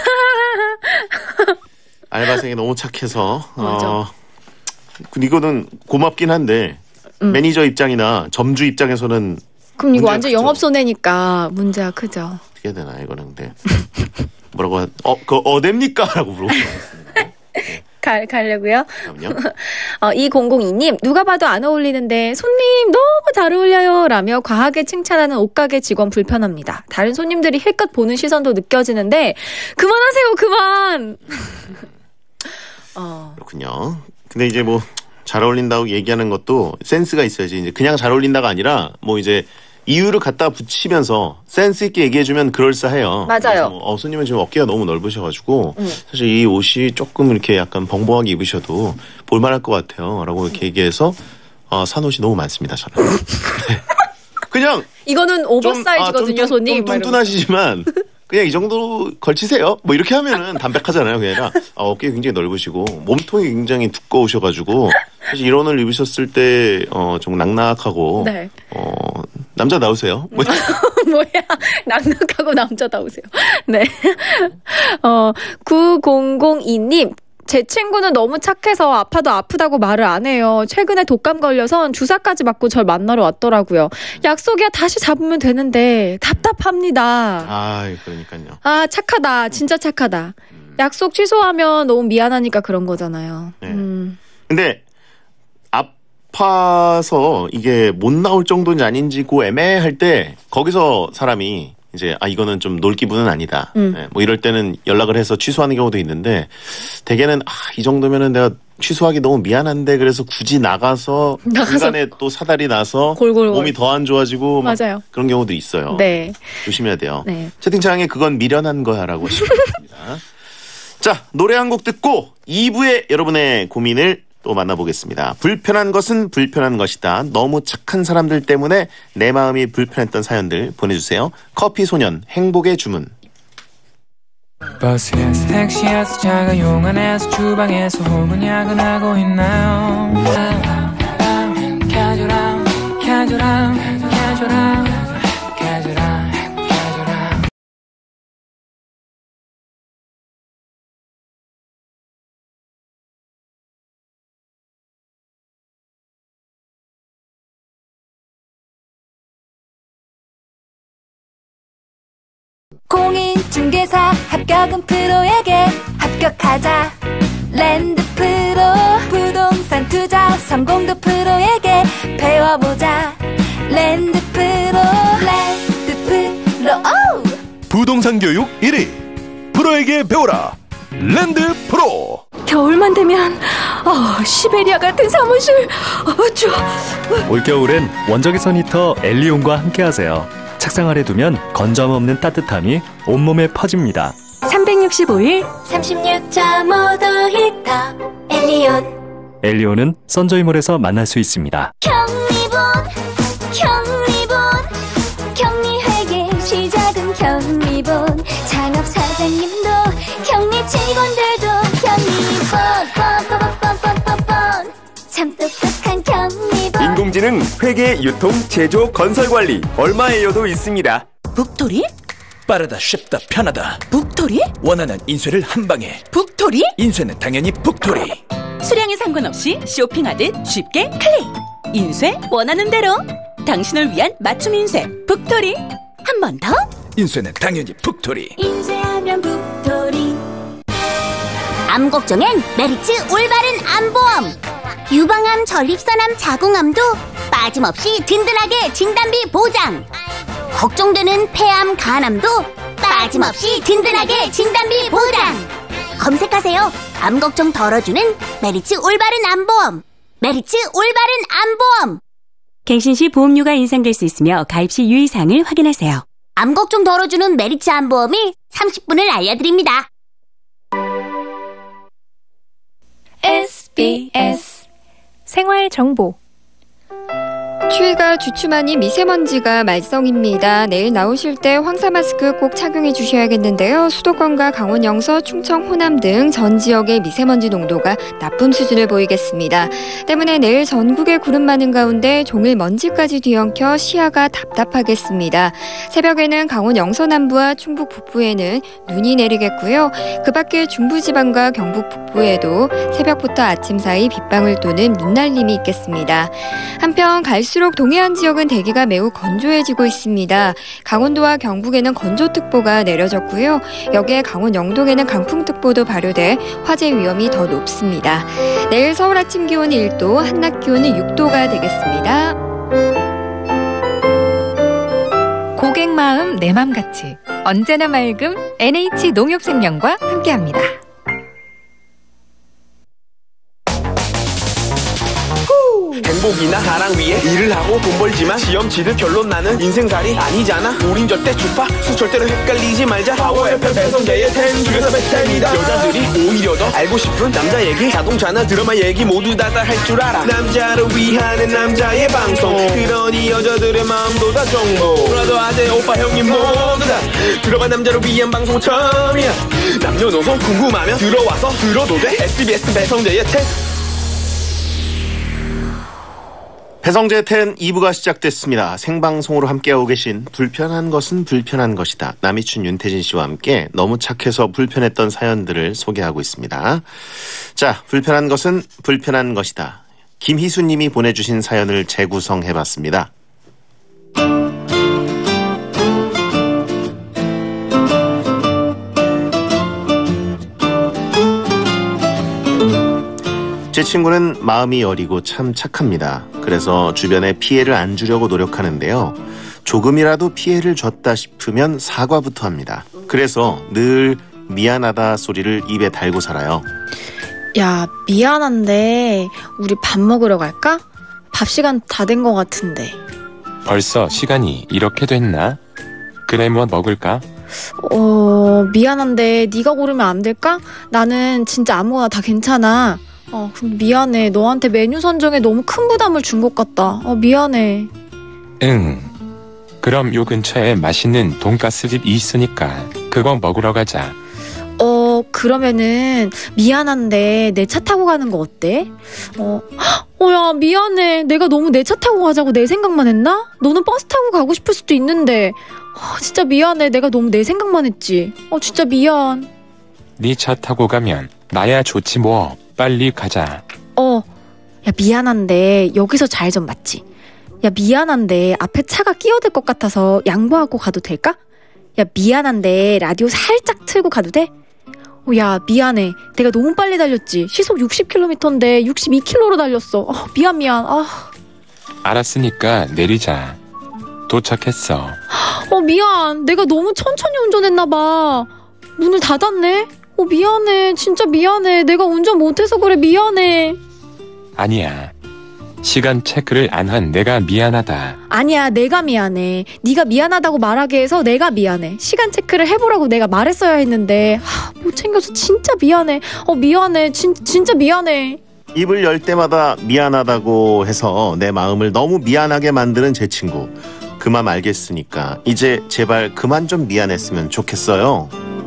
Speaker 12: 알바생이 너무 착해서. 어, 이거는 고맙긴 한데. 음. 매니저 입장이나 점주 입장에서는
Speaker 1: 그럼 이거 완전 영업 손해니까 문제가 크죠.
Speaker 12: 어떻게 해야 되나 이거는. 근데 뭐라고 하, 어, 그거 어댑니까?라고 물어보겠습니다. 네.
Speaker 1: 갈 가려고요. 어, 이공공이님, 누가 봐도 안 어울리는데 손님 너무 잘 어울려요라며 과하게 칭찬하는 옷가게 직원 불편합니다. 다른 손님들이 힐끗 보는 시선도 느껴지는데 그만하세요, 그만.
Speaker 12: 어. 그렇군요. 근데 이제 뭐 잘 어울린다고 얘기하는 것도 센스가 있어야지. 이제 그냥 잘 어울린다가 아니라 뭐 이제 이유를 갖다 붙이면서 센스 있게 얘기해주면 그럴싸해요.
Speaker 1: 맞아요.
Speaker 12: 뭐, 어, 손님은 지금 어깨가 너무 넓으셔가지고
Speaker 1: 음.
Speaker 12: 사실 이 옷이 조금 이렇게 약간 벙벙하게 입으셔도 볼만할 것 같아요. 라고 이렇게 얘기해서 어, 산 옷이 너무 많습니다. 저는. 네. 그냥
Speaker 1: 이거는 오버사이즈거든요.
Speaker 12: 좀, 아, 좀,
Speaker 1: 손님.
Speaker 12: 좀 뚱뚱하시지만 그냥 이 정도 걸치세요. 뭐 이렇게 하면은 담백하잖아요. 그게 아니라 아, 어깨 굉장히 넓으시고 몸통이 굉장히 두꺼우셔가지고 사실 이런 옷을 입으셨을 때 어, 좀 낙낙하고
Speaker 1: 네.
Speaker 12: 어, 남자 나오세요. 뭐.
Speaker 1: 뭐야 낙낙하고 남자 나오세요. 네. 어, 구공공이님. 제 친구는 너무 착해서 아파도 아프다고 말을 안 해요. 최근에 독감 걸려서 주사까지 맞고 절 만나러 왔더라고요. 약속이야 다시 잡으면 되는데 답답합니다.
Speaker 12: 아, 그러니까요.
Speaker 1: 아, 착하다. 진짜 착하다. 음. 약속 취소하면 너무 미안하니까 그런 거잖아요.
Speaker 12: 네.
Speaker 1: 음.
Speaker 12: 근데 아파서 이게 못 나올 정도인지 아닌지 그 애매할 때 거기서 사람이 이제 아 이거는 좀 놀 기분은 아니다.
Speaker 1: 음.
Speaker 12: 네, 뭐 이럴 때는 연락을 해서 취소하는 경우도 있는데 대개는 아, 이 정도면은 내가 취소하기 너무 미안한데 그래서 굳이 나가서, 나가서. 중간에 또 사달이 나서 골골골. 몸이 더 안 좋아지고 막
Speaker 1: 맞아요.
Speaker 12: 그런 경우도 있어요.
Speaker 1: 네.
Speaker 12: 조심해야 돼요.
Speaker 1: 네.
Speaker 12: 채팅창에 그건 미련한 거야라고 하시면 됩니다. 자, 노래 한 곡 듣고 이 부에 여러분의 고민을 또 만나보겠습니다. 불편한 것은 불편한 것이다. 너무 착한 사람들 때문에 내 마음이 불편했던 사연들 보내주세요. 커피소년 행복의 주문.
Speaker 4: 버스에서 택시에서 자가용 안에서 주방에서 혹은 야근하고 있나요? 캐주랑 캐주랑 캐주랑 캐주랑 캐주랑
Speaker 2: 공인중개사 합격은 프로에게 합격하자. 랜드프로 부동산 투자 성공도 프로에게 배워보자. 랜드프로 랜드프로 오!
Speaker 20: 부동산 교육 일 위 프로에게 배워라. 랜드프로.
Speaker 6: 겨울만 되면 어, 시베리아 같은 사무실. 어, 추워.
Speaker 7: 올겨울엔 원적외선 히터 엘리온과 함께하세요. 책상 아래 두면 건조함 없는 따뜻함이 온몸에 퍼집니다.
Speaker 6: 삼백육십오 일
Speaker 15: 삼십육 점 오 도 히터 엘리온.
Speaker 7: 엘리온은 선조이몰에서 만날 수 있습니다.
Speaker 15: 경리본 경리본 격리회계 시작은 경리본. 창업사장님도 격리 직원들도 경리본 뻔뻔뻔뻔뻔뻔. 참 똑똑한 경리본.
Speaker 3: 인공지능 회계, 유통, 제조, 건설 관리 얼마에요도 있습니다.
Speaker 22: 북토리?
Speaker 23: 빠르다, 쉽다, 편하다.
Speaker 22: 북토리?
Speaker 23: 원하는 인쇄를 한 방에.
Speaker 22: 북토리?
Speaker 23: 인쇄는 당연히 북토리.
Speaker 22: 수량에 상관없이 쇼핑하듯 쉽게 클릭. 인쇄 원하는 대로. 당신을 위한 맞춤 인쇄 북토리. 한 번 더.
Speaker 23: 인쇄는 당연히 북토리.
Speaker 15: 인쇄하면 북토리. 암 걱정엔 메리츠 올바른 암보험. 유방암, 전립선암, 자궁암도 빠짐없이 든든하게 진단비 보장. 걱정되는 폐암, 간암도 빠짐없이 든든하게 진단비 보장. 검색하세요. 암 걱정 덜어주는 메리츠 올바른 암보험. 메리츠 올바른 암보험.
Speaker 24: 갱신 시 보험료가 인상될 수 있으며 가입 시 유의사항을 확인하세요.
Speaker 15: 암 걱정 덜어주는 메리츠 암보험이 삼십 분을 알려드립니다.
Speaker 25: 에스비에스 생활정보.
Speaker 26: 추위가 주춤하니 미세먼지가 말썽입니다. 내일 나오실 때 황사 마스크 꼭 착용해 주셔야겠는데요. 수도권과 강원 영서, 충청, 호남 등 전 지역의 미세먼지 농도가 나쁨 수준을 보이겠습니다. 때문에 내일 전국에 구름 많은 가운데 종일 먼지까지 뒤엉켜 시야가 답답하겠습니다. 새벽에는 강원 영서 남부와 충북 북부에는 눈이 내리겠고요. 그 밖에 중부지방과 경북 북부에도 새벽부터 아침 사이 빗방울 또는 눈날림이 있겠습니다. 한편 갈수록 동해안 지역은 대기가 매우 건조해지고 있습니다. 강원도와 경북에는 건조특보가 내려졌고요. 여기에 강원 영동에는 강풍특보도 발효돼 화재 위험이 더 높습니다. 내일 서울 아침 기온이 일 도, 한낮 기온은 육 도가 되겠습니다.
Speaker 25: 고객 마음 내 맘 같이 언제나 맑음 엔에이치 농협생명과 함께합니다.
Speaker 3: 행복이나 사랑 위해 일을 하고 돈 벌지만 시험 치듯 결론 나는 인생살이 아니잖아. 우린 절대 주파수 절대로 헷갈리지 말자. 파워 에프엠 배성재의 텐 중에서 베텐이다. 여자들이 오히려 더 알고 싶은 남자 얘기, 자동차나 드라마 얘기 모두 다 다 할 줄 알아. 남자를 위하는 남자의 방송. 그러니 여자들의 마음도 다 정보. 브라더 아재 오빠 형님 모두 다 들어봐. 남자를 위한 방송 처음이야. 남녀노소 궁금하면 들어와서 들어도 돼. 에스비에스 배성재의 텐.
Speaker 12: 배성재 텐 이 부가 시작됐습니다. 생방송으로 함께하고 계신 불편한 것은 불편한 것이다. 남이춘, 윤태진 씨와 함께 너무 착해서 불편했던 사연들을 소개하고 있습니다. 자, 불편한 것은 불편한 것이다. 김희수 님이 보내주신 사연을 재구성해봤습니다. 제 친구는 마음이 여리고 참 착합니다. 그래서 주변에 피해를 안 주려고 노력하는데요. 조금이라도 피해를 줬다 싶으면 사과부터 합니다. 그래서 늘 미안하다 소리를 입에 달고 살아요.
Speaker 1: 야, 미안한데 우리 밥 먹으러 갈까? 밥 시간 다 된 것 같은데.
Speaker 27: 벌써 시간이 이렇게 됐나? 그래, 뭐 먹을까?
Speaker 1: 어, 미안한데 네가 고르면 안 될까? 나는 진짜 아무거나 다 괜찮아. 어, 미안해. 너한테 메뉴 선정에 너무 큰 부담을 준 것 같다. 어, 미안해.
Speaker 27: 응. 그럼 요 근처에 맛있는 돈가스집이 있으니까 그거 먹으러 가자.
Speaker 1: 어, 그러면은 미안한데 내 차 타고 가는 거 어때? 어, 어, 야, 미안해. 내가 너무 내 차 타고 가자고 내 생각만 했나? 너는 버스 타고 가고 싶을 수도 있는데. 어, 진짜 미안해. 내가 너무 내 생각만 했지. 어, 진짜 미안.
Speaker 27: 네 차 타고 가면 나야 좋지 뭐. 빨리 가자.
Speaker 1: 어, 야, 미안한데 여기서 좌회전 맞지? 야, 미안한데 앞에 차가 끼어들 것 같아서 양보하고 가도 될까? 야, 미안한데 라디오 살짝 틀고 가도 돼? 어, 야, 미안해. 내가 너무 빨리 달렸지. 시속 육십 킬로미터인데 육십이 킬로미터로 달렸어. 어, 미안 미안. 아.
Speaker 27: 알았으니까 내리자. 도착했어.
Speaker 1: 어, 미안. 내가 너무 천천히 운전했나 봐. 문을 닫았네. 어, 미안해. 진짜 미안해. 내가 운전 못해서 그래. 미안해.
Speaker 27: 아니야. 시간 체크를 안 한 내가 미안하다.
Speaker 1: 아니야. 내가 미안해. 네가 미안하다고 말하게 해서 내가 미안해. 시간 체크를 해보라고 내가 말했어야 했는데 하, 못 챙겨서 진짜 미안해. 어 미안해. 진, 진짜 미안해.
Speaker 12: 입을 열 때마다 미안하다고 해서 내 마음을 너무 미안하게 만드는 제 친구. 그만 알겠으니까 이제 제발 그만 좀 미안했으면 좋겠어요.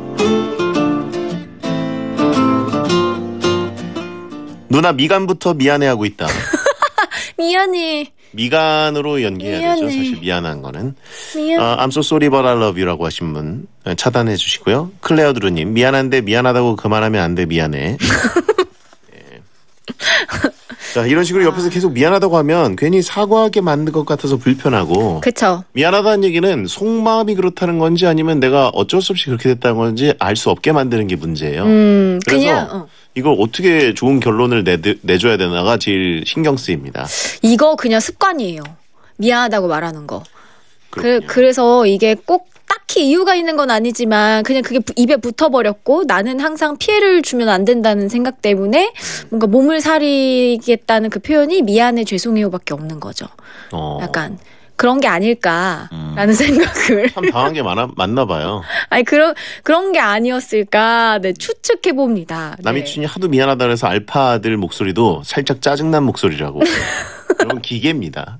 Speaker 12: 누나 미간부터 미안해하고 있다.
Speaker 1: 미안해.
Speaker 12: 미간으로 연기해야
Speaker 1: 미안해.
Speaker 12: 되죠. 사실 미안한 거는.
Speaker 1: 미안.
Speaker 12: 어, I'm so sorry but I love you라고 하신 분 차단해 주시고요. 클레어드루님 미안한데 미안하다고 그만하면 안 돼. 미안해. 네. 자, 이런 식으로 옆에서 계속 미안하다고 하면 괜히 사과하게 만든 것 같아서 불편하고.
Speaker 1: 그쵸.
Speaker 12: 미안하다는 얘기는 속마음이 그렇다는 건지 아니면 내가 어쩔 수 없이 그렇게 됐다는 건지 알 수 없게 만드는 게 문제예요.
Speaker 1: 음,
Speaker 12: 그래서
Speaker 1: 그냥 어.
Speaker 12: 이걸 어떻게 좋은 결론을 내, 내줘야 되나가 제일 신경 쓰입니다.
Speaker 1: 이거 그냥 습관이에요. 미안하다고 말하는 거. 그, 그래서 이게 꼭 딱히 이유가 있는 건 아니지만 그냥 그게 입에 붙어버렸고 나는 항상 피해를 주면 안 된다는 생각 때문에 뭔가 몸을 사리겠다는 그 표현이 미안해 죄송해요밖에 없는 거죠.
Speaker 12: 어.
Speaker 1: 약간 그런 게 아닐까라는 음. 생각을.
Speaker 12: 참 당한 게 많아, 많나 봐요.
Speaker 1: 아니 그런 그런 게 아니었을까 네, 추측해 봅니다. 네.
Speaker 12: 남이춘이 하도 미안하다 그래서 알파들 목소리도 살짝 짜증난 목소리라고. 여러분 기계입니다.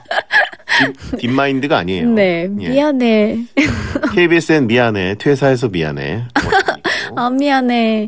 Speaker 12: 딥마인드가 아니에요.
Speaker 1: 네, 미안해.
Speaker 12: 예. 케이비에스엔 미안해. 퇴사해서 미안해.
Speaker 1: 아 미안해.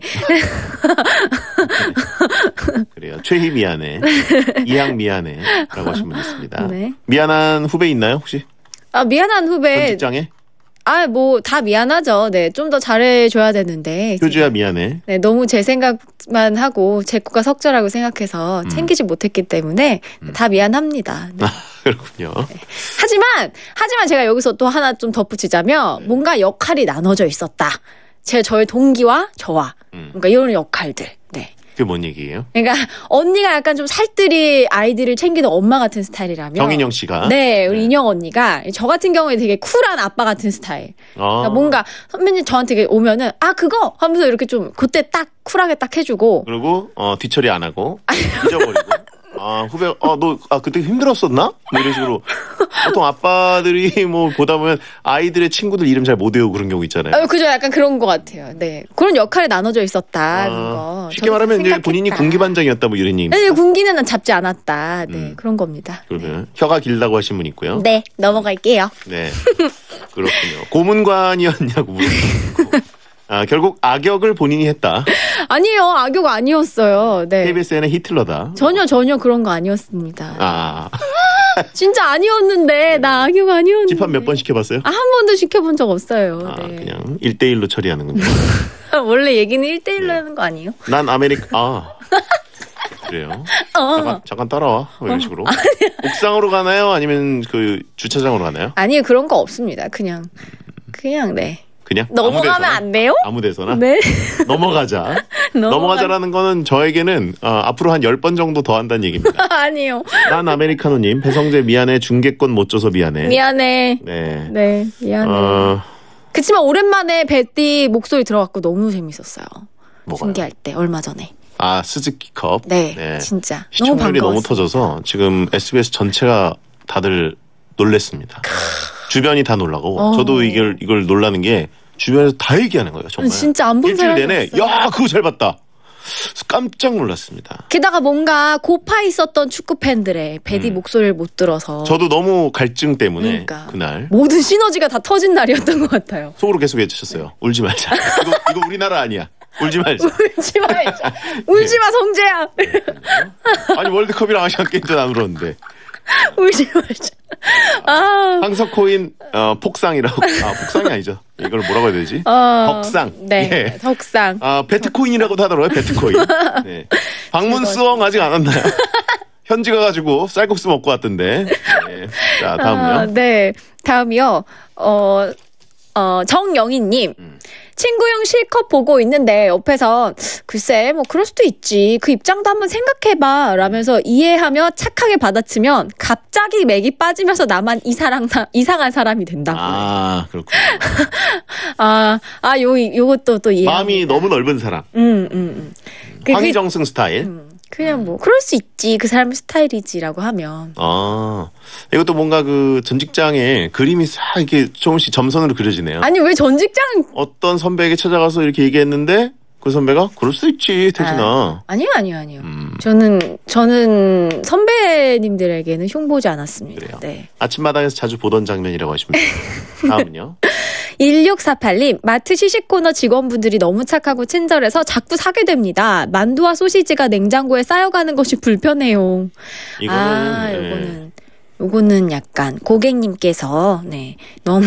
Speaker 12: 그래요. 최희 미안해. 이항 미안해. 라고 하신 분 있습니다.
Speaker 1: 네.
Speaker 12: 미안한 후배 있나요 혹시?
Speaker 1: 아 미안한 후배.
Speaker 12: 직장에?
Speaker 1: 아, 뭐, 다 미안하죠. 네. 좀 더 잘해줘야 되는데.
Speaker 12: 효주야, 미안해.
Speaker 1: 네. 너무 제 생각만 하고, 제 거가 석자라고 생각해서 음. 챙기지 못했기 때문에, 음. 다 미안합니다. 네.
Speaker 12: 아, 그렇군요.
Speaker 1: 네. 하지만, 하지만 제가 여기서 또 하나 좀 덧붙이자면, 네. 뭔가 역할이 나눠져 있었다. 제, 저의 동기와 저와, 음. 뭔가 이런 역할들. 네.
Speaker 12: 그게 뭔 얘기예요?
Speaker 1: 그러니까 언니가 약간 좀 살뜰히 아이들을 챙기는 엄마 같은 스타일이라면
Speaker 12: 정인영 씨가
Speaker 1: 네 우리 네. 인영 언니가 저 같은 경우에 되게 쿨한 아빠 같은 스타일. 아. 그러니까 뭔가 선배님 저한테 오면은 아 그거 하면서 이렇게 좀 그때 딱 쿨하게 딱 해주고
Speaker 12: 그리고 어, 뒤처리 안 하고 잊어버리고 아 후배 아 너 아 그때 힘들었었나? 뭐 이런 식으로 보통 아빠들이 뭐 보다 보면 아이들의 친구들 이름 잘 못 외우고 그런 경우 있잖아요.
Speaker 1: 아, 그죠 약간 그런 것 같아요. 네 그런 역할에 나눠져 있었다는 아, 거.
Speaker 12: 쉽게 말하면 이제 본인이 군기반장이었다 뭐 이런 얘기.
Speaker 1: 네 군기는 잡지 않았다. 네 음. 그런 겁니다.
Speaker 12: 그러면
Speaker 1: 네.
Speaker 12: 혀가 길다고 하신 분 있고요.
Speaker 1: 네 넘어갈게요.
Speaker 12: 네 그렇군요. 고문관이었냐고 물어보고. 아, 결국 악역을 본인이 했다.
Speaker 1: 아니에요. 악역 아니었어요. 네.
Speaker 12: 케이비에스에는 히틀러다.
Speaker 1: 전혀 전혀 그런 거 아니었습니다.
Speaker 12: 아.
Speaker 1: 진짜 아니었는데 나 악역 아니었는데.
Speaker 12: 집합 몇 번 시켜봤어요?
Speaker 1: 아, 한 번도 시켜본 적 없어요.
Speaker 12: 아,
Speaker 1: 네.
Speaker 12: 그냥 일 대일로 처리하는군요.
Speaker 1: 원래 얘기는 일 대일로 네. 하는 거 아니에요?
Speaker 12: 난 아메리카... 아. 그래요?
Speaker 1: 어.
Speaker 12: 잠깐, 잠깐 따라와. 뭐 이런 식으로. 어. 옥상으로 가나요? 아니면 그 주차장으로 가나요?
Speaker 1: 아니요. 그런 거 없습니다. 그냥 그냥 네.
Speaker 12: 그냥
Speaker 1: 넘어가면 안 돼요?
Speaker 12: 아무 데서나?
Speaker 1: 네.
Speaker 12: 넘어가자. 넘어가자라는 거는 저에게는 어, 앞으로 한 열 번 정도 더 한다는 얘기입니다.
Speaker 1: 아니요.
Speaker 12: 난 아메리카노님, 배성재 미안해. 중계권 못 줘서 미안해.
Speaker 1: 미안해.
Speaker 12: 네.
Speaker 1: 네, 미안해.
Speaker 12: 어...
Speaker 1: 그치만 오랜만에 베띠 목소리 들어갖고 너무 재밌었어요.
Speaker 12: 뭐가요?
Speaker 1: 중계할 때, 얼마 전에.
Speaker 12: 아, 스즈키컵?
Speaker 1: 네, 네. 진짜.
Speaker 12: 시청률이
Speaker 1: 너무,
Speaker 12: 너무 터져서 지금 에스비에스 전체가 다들 놀랬습니다. 주변이 다 놀라고. 어. 저도 이걸, 이걸 놀라는 게 주변에서 다 얘기하는 거예요. 정말.
Speaker 1: 진짜 안 본 사람이
Speaker 12: 일주일 내내 야 그거 잘 봤다. 깜짝 놀랐습니다.
Speaker 1: 게다가 뭔가 고파 있었던 축구 팬들의 베디 음. 목소리를 못 들어서
Speaker 12: 저도 너무 갈증 때문에
Speaker 1: 그러니까.
Speaker 12: 그날
Speaker 1: 모든 시너지가 다 터진 날이었던 것 같아요.
Speaker 12: 속으로 계속 외치셨어요. 네. 울지 말자. 이거, 이거 우리나라 아니야. 울지 말자.
Speaker 1: 울지 말자. 울지 마 성재야.
Speaker 12: 아니 월드컵이랑 아시안 게임도 안 울었는데.
Speaker 1: 울지 말자. 아.
Speaker 12: 황석호인 어, 폭상이라고. 아 폭상이 아니죠. 이걸 뭐라고 해야 되지?
Speaker 1: 어,
Speaker 12: 덕상.
Speaker 1: 네.
Speaker 12: 예.
Speaker 1: 덕상.
Speaker 12: 아 배트코인이라고도 하더라고요. 배트코인. 네. 방문수엉 아직 안 왔나요? 현지 가가지고 쌀국수 먹고 왔던데. 네. 자 다음요.
Speaker 1: 아, 네. 다음이요. 어, 어 정영희님. 음. 친구 형 실컷 보고 있는데 옆에서 글쎄 뭐 그럴 수도 있지. 그 입장도 한번 생각해봐 라면서 이해하며 착하게 받아치면 갑자기 맥이 빠지면서 나만 이상한, 이상한 사람이 된다고.
Speaker 12: 아 그렇군요.
Speaker 1: 아, 아, 요, 요것도 또 이해.
Speaker 12: 마음이 너무 넓은 사람.
Speaker 1: 음, 음, 음. 그,
Speaker 12: 황희정승 스타일.
Speaker 1: 음, 그냥 뭐 그럴 수 있지. 그 사람 스타일이지라고 하면.
Speaker 12: 아, 이것도 뭔가 그 전 직장에 그림이 싹 이렇게 조금씩 점선으로 그려지네요.
Speaker 1: 아니 왜 전 직장?
Speaker 12: 어떤 선배에게 찾아가서 이렇게 얘기했는데 그 선배가 그럴 수 있지 태진아.
Speaker 1: 아, 아니요 아니요 아니요. 음. 저는 저는 선배님들에게는 흉보지 않았습니다.
Speaker 12: 그래요.
Speaker 1: 네.
Speaker 12: 아침마당에서 자주 보던 장면이라고 하시면 돼요. 다음은요.
Speaker 1: 일육사팔 님 마트 시식코너 직원분들이 너무 착하고 친절해서 자꾸 사게 됩니다. 만두와 소시지가 냉장고에 쌓여가는 것이 불편해요.
Speaker 12: 이거는
Speaker 1: 아,
Speaker 12: 네.
Speaker 1: 요거는 요거는 약간 고객님께서 네 너무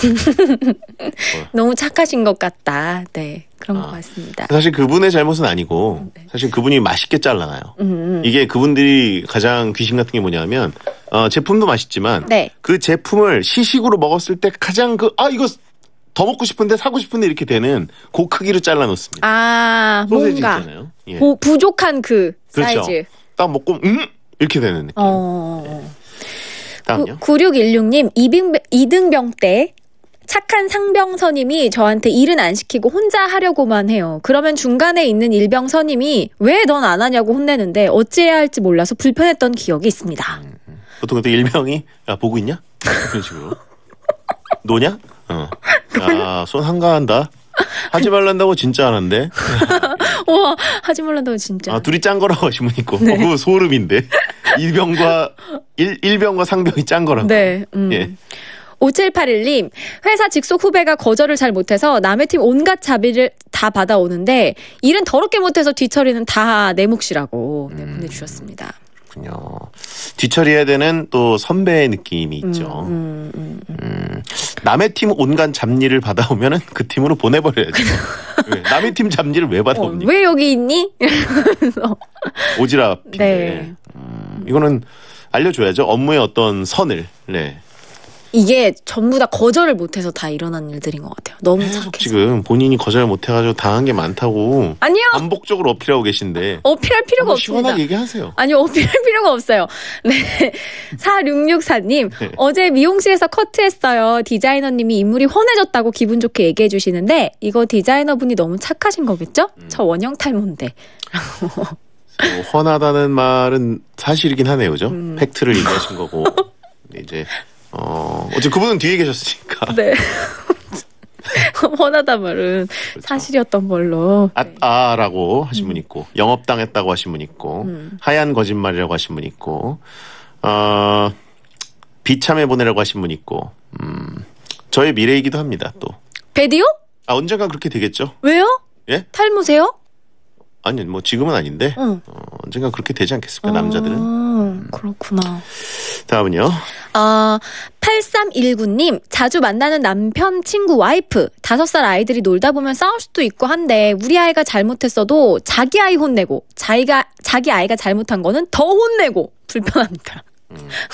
Speaker 1: 너무 착하신 것 같다. 네 그런 아, 것 같습니다.
Speaker 12: 사실 그분의 잘못은 아니고 네. 사실 그분이 맛있게 잘라놔요.
Speaker 1: 음.
Speaker 12: 이게 그분들이 가장 귀신 같은 게 뭐냐면 어, 제품도 맛있지만
Speaker 1: 네.
Speaker 12: 그 제품을 시식으로 먹었을 때 가장 그 아 이거 더 먹고 싶은데 사고 싶은데 이렇게 되는 그 크기로 잘라 놓습니다.
Speaker 1: 아
Speaker 12: 소세지
Speaker 1: 뭔가
Speaker 12: 있잖아요. 예.
Speaker 1: 보, 부족한 그
Speaker 12: 그렇죠.
Speaker 1: 사이즈.
Speaker 12: 딱 먹고 음 이렇게 되는 느낌.
Speaker 1: 어.
Speaker 12: 네. 다음요.
Speaker 1: 구육일육 님 이등병 때 착한 상병선임이 저한테 일은 안 시키고 혼자 하려고만 해요. 그러면 중간에 있는 일병선임이 왜 넌 안 하냐고 혼내는데 어찌해야 할지 몰라서 불편했던 기억이 있습니다.
Speaker 12: 음, 음. 보통 그때 일병이 야 보고 있냐? 그런 식으로. 노냐? 어. 야, 손 한가한다. 하지 말란다고 진짜 안 한대.
Speaker 1: 와, 하지 말란다고 진짜.
Speaker 12: 아, 둘이 짠 거라고 하신 분 있고.
Speaker 1: 네.
Speaker 12: 어, 그거 소름인데. 일병과, 일, 일병과 상병이 짠 거라고.
Speaker 1: 네. 음.
Speaker 12: 예.
Speaker 1: 오칠팔일 님, 회사 직속 후배가 거절을 잘 못해서 남의 팀 온갖 자비를 다 받아오는데 일은 더럽게 못해서 뒤처리는 다 내 몫이라고 네, 보내주셨습니다.
Speaker 12: 그렇군요. 뒤처리해야 되는 또 선배의 느낌이 있죠.
Speaker 1: 음, 음, 음,
Speaker 12: 음, 남의 팀 온갖 잡일을 받아오면은 그 팀으로 보내버려야죠. 왜? 남의 팀 잡일을 왜 받아옵니까?
Speaker 1: 어, 왜 여기 있니?
Speaker 12: 오지랖인데.
Speaker 1: 네.
Speaker 12: 음, 이거는 알려줘야죠. 업무의 어떤 선을. 네.
Speaker 1: 이게 전부 다 거절을 못해서 다 일어난 일들인 것 같아요. 너무 착해서.
Speaker 12: 지금 본인이 거절 못해가지고 당한 게 많다고.
Speaker 1: 아니요.
Speaker 12: 반복적으로 어필하고 계신데.
Speaker 1: 어필할 필요가 없습니다.
Speaker 12: 시원하게 얘기하세요.
Speaker 1: 아니요. 어필할 필요가 없어요. 네. 사육육사 님. 네. 어제 미용실에서 커트했어요. 디자이너님이 인물이 훤해졌다고 기분 좋게 얘기해 주시는데 이거 디자이너분이 너무 착하신 거겠죠? 음. 저 원형 탈모인데.
Speaker 12: 어, 훤하다는 말은 사실이긴 하네요. 그죠? 음. 팩트를 얘기하신 거고. 이제. 어, 어제 그분은 뒤에 계셨으니까.
Speaker 1: 네. 훤하다 말은 그렇죠. 사실이었던 걸로.
Speaker 12: 아, 아라고 하신 분 있고, 영업당했다고 하신 분 있고, 음. 하얀 거짓말이라고 하신 분 있고, 어, 비참해 보내라고 하신 분 있고, 음, 저의 미래이기도 합니다, 또.
Speaker 1: 배디오?
Speaker 12: 아, 언젠가 그렇게 되겠죠.
Speaker 1: 왜요?
Speaker 12: 예?
Speaker 1: 탈모세요?
Speaker 12: 아니, 뭐, 지금은 아닌데, 응. 어, 언젠가 그렇게 되지 않겠습니까, 아, 남자들은.
Speaker 1: 음. 그렇구나.
Speaker 12: 다음은요.
Speaker 1: 아, 팔삼일구 님, 자주 만나는 남편, 친구, 와이프, 다섯 살 아이들이 놀다 보면 싸울 수도 있고 한데, 우리 아이가 잘못했어도 자기 아이 혼내고, 자기가, 자기 아이가 잘못한 거는 더 혼내고, 불편합니다. 음.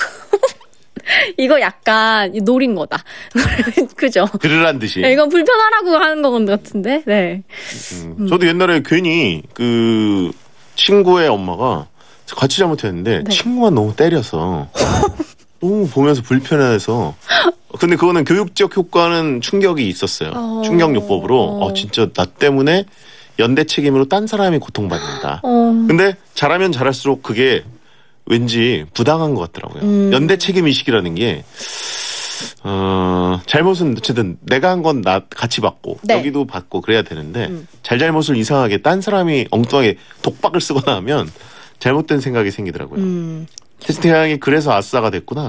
Speaker 1: 이거 약간 노린 거다. 그죠?
Speaker 12: 그러란 듯이.
Speaker 1: 네, 이건 불편하라고 하는 것 같은데, 네.
Speaker 12: 음, 음. 저도 옛날에 괜히 그 친구의 엄마가 같이 잘못했는데 네. 친구가 너무 때려서 너무 보면서 불편해서 근데 그거는 교육적 효과는 충격이 있었어요. 어... 충격요법으로 어, 진짜 나 때문에 연대 책임으로 딴 사람이 고통받는다. 어... 근데 잘하면 잘할수록 그게 왠지 부당한 것 같더라고요. 음. 연대 책임의식이라는 게 어, 잘못은 어쨌든 내가 한 건 나 같이 받고 네. 여기도 받고 그래야 되는데 음. 잘잘못을 이상하게 딴 사람이 엉뚱하게 독박을 쓰거나 하면 잘못된 생각이 생기더라고요. 음. 태양이 그래서 아싸가 됐구나.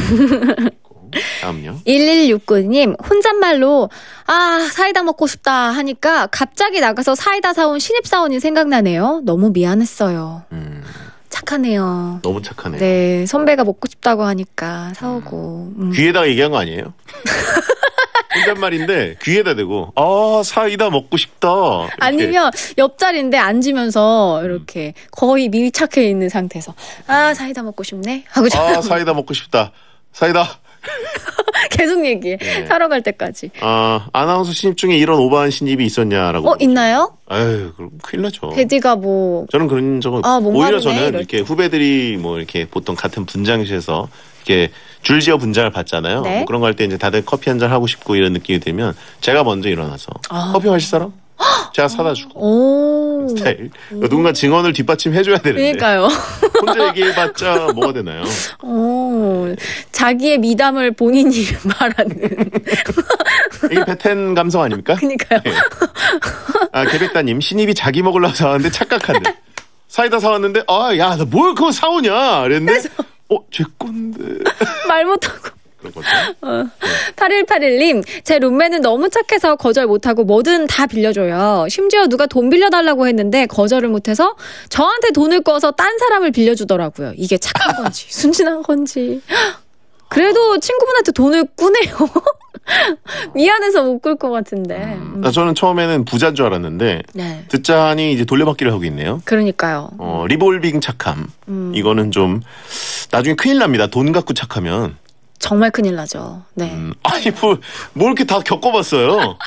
Speaker 12: 다음요.
Speaker 1: 일일육구 님 혼잣말로 아 사이다 먹고 싶다 하니까 갑자기 나가서 사이다 사온 신입사원이 생각나네요. 너무 미안했어요. 음. 착하네요.
Speaker 12: 너무 착하네요.
Speaker 1: 네, 선배가 먹고 싶다고 하니까 사오고. 음.
Speaker 12: 귀에다가 얘기한 거 아니에요? 혼잣말인데 귀에다 대고 아 사이다 먹고 싶다. 이렇게.
Speaker 1: 아니면 옆자리인데 앉으면서 이렇게 거의 밀착해 있는 상태에서 아 사이다 먹고 싶네 하고
Speaker 12: 아 사이다 먹고 싶다. 사이다.
Speaker 1: 계속 계속 얘기해.
Speaker 12: 네.
Speaker 1: 사러 갈 때까지.
Speaker 12: 아, 아나운서 신입 중에 이런 오버한 신입이 있었냐라고.
Speaker 1: 어, 있나요?
Speaker 12: 아유, 그럼 큰일 나죠.
Speaker 1: 패디가 뭐.
Speaker 12: 저는 그런 적은
Speaker 1: 아,
Speaker 12: 오히려 저는
Speaker 1: 이럴
Speaker 12: 이렇게 후배들이 뭐 이렇게 보통 같은 분장실에서 이렇게 줄지어 분장을 받잖아요.
Speaker 1: 네.
Speaker 12: 뭐 그런 거 할 때 이제 다들 커피 한 잔 하고 싶고 이런 느낌이 들면 제가 먼저 일어나서
Speaker 1: 아.
Speaker 12: 커피 마실 사람? 제가 사다 주고.
Speaker 1: 오.
Speaker 12: 스타일. 누군가 증언을 뒷받침해줘야 되는데.
Speaker 1: 그러니까요.
Speaker 12: 혼자 얘기해봤자 뭐가 되나요?
Speaker 1: 오. 자기의 미담을 본인이 말하는.
Speaker 12: 이게 베텐 감성 아닙니까?
Speaker 1: 그러니까요.
Speaker 12: 네. 아, 개백다님 신입이 자기 먹으려고 사왔는데 착각한대. 사이다 사왔는데 아, 야, 나 뭘 그거 사오냐? 그랬는데 어, 제 건데.
Speaker 1: 말 못하고.
Speaker 12: 그런 거죠.
Speaker 1: 어. 팔일팔일 님, 제 룸메는 너무 착해서 거절 못하고 뭐든 다 빌려줘요. 심지어 누가 돈 빌려달라고 했는데 거절을 못해서 저한테 돈을 꺼서 딴 사람을 빌려주더라고요. 이게 착한 건지 순진한 건지. 그래도 친구분한테 돈을 꾸네요. 미안해서 못 끌 것 같은데. 음.
Speaker 12: 아, 저는 처음에는 부자인 줄 알았는데
Speaker 1: 네.
Speaker 12: 듣자니 이제 돌려받기를 하고 있네요.
Speaker 1: 그러니까요.
Speaker 12: 어, 리볼빙 착함.
Speaker 1: 음.
Speaker 12: 이거는 좀 나중에 큰일 납니다. 돈 갖고 착하면.
Speaker 1: 정말 큰일 나죠. 네.
Speaker 12: 음, 아니 뭐, 뭐 이렇게 다 겪어봤어요.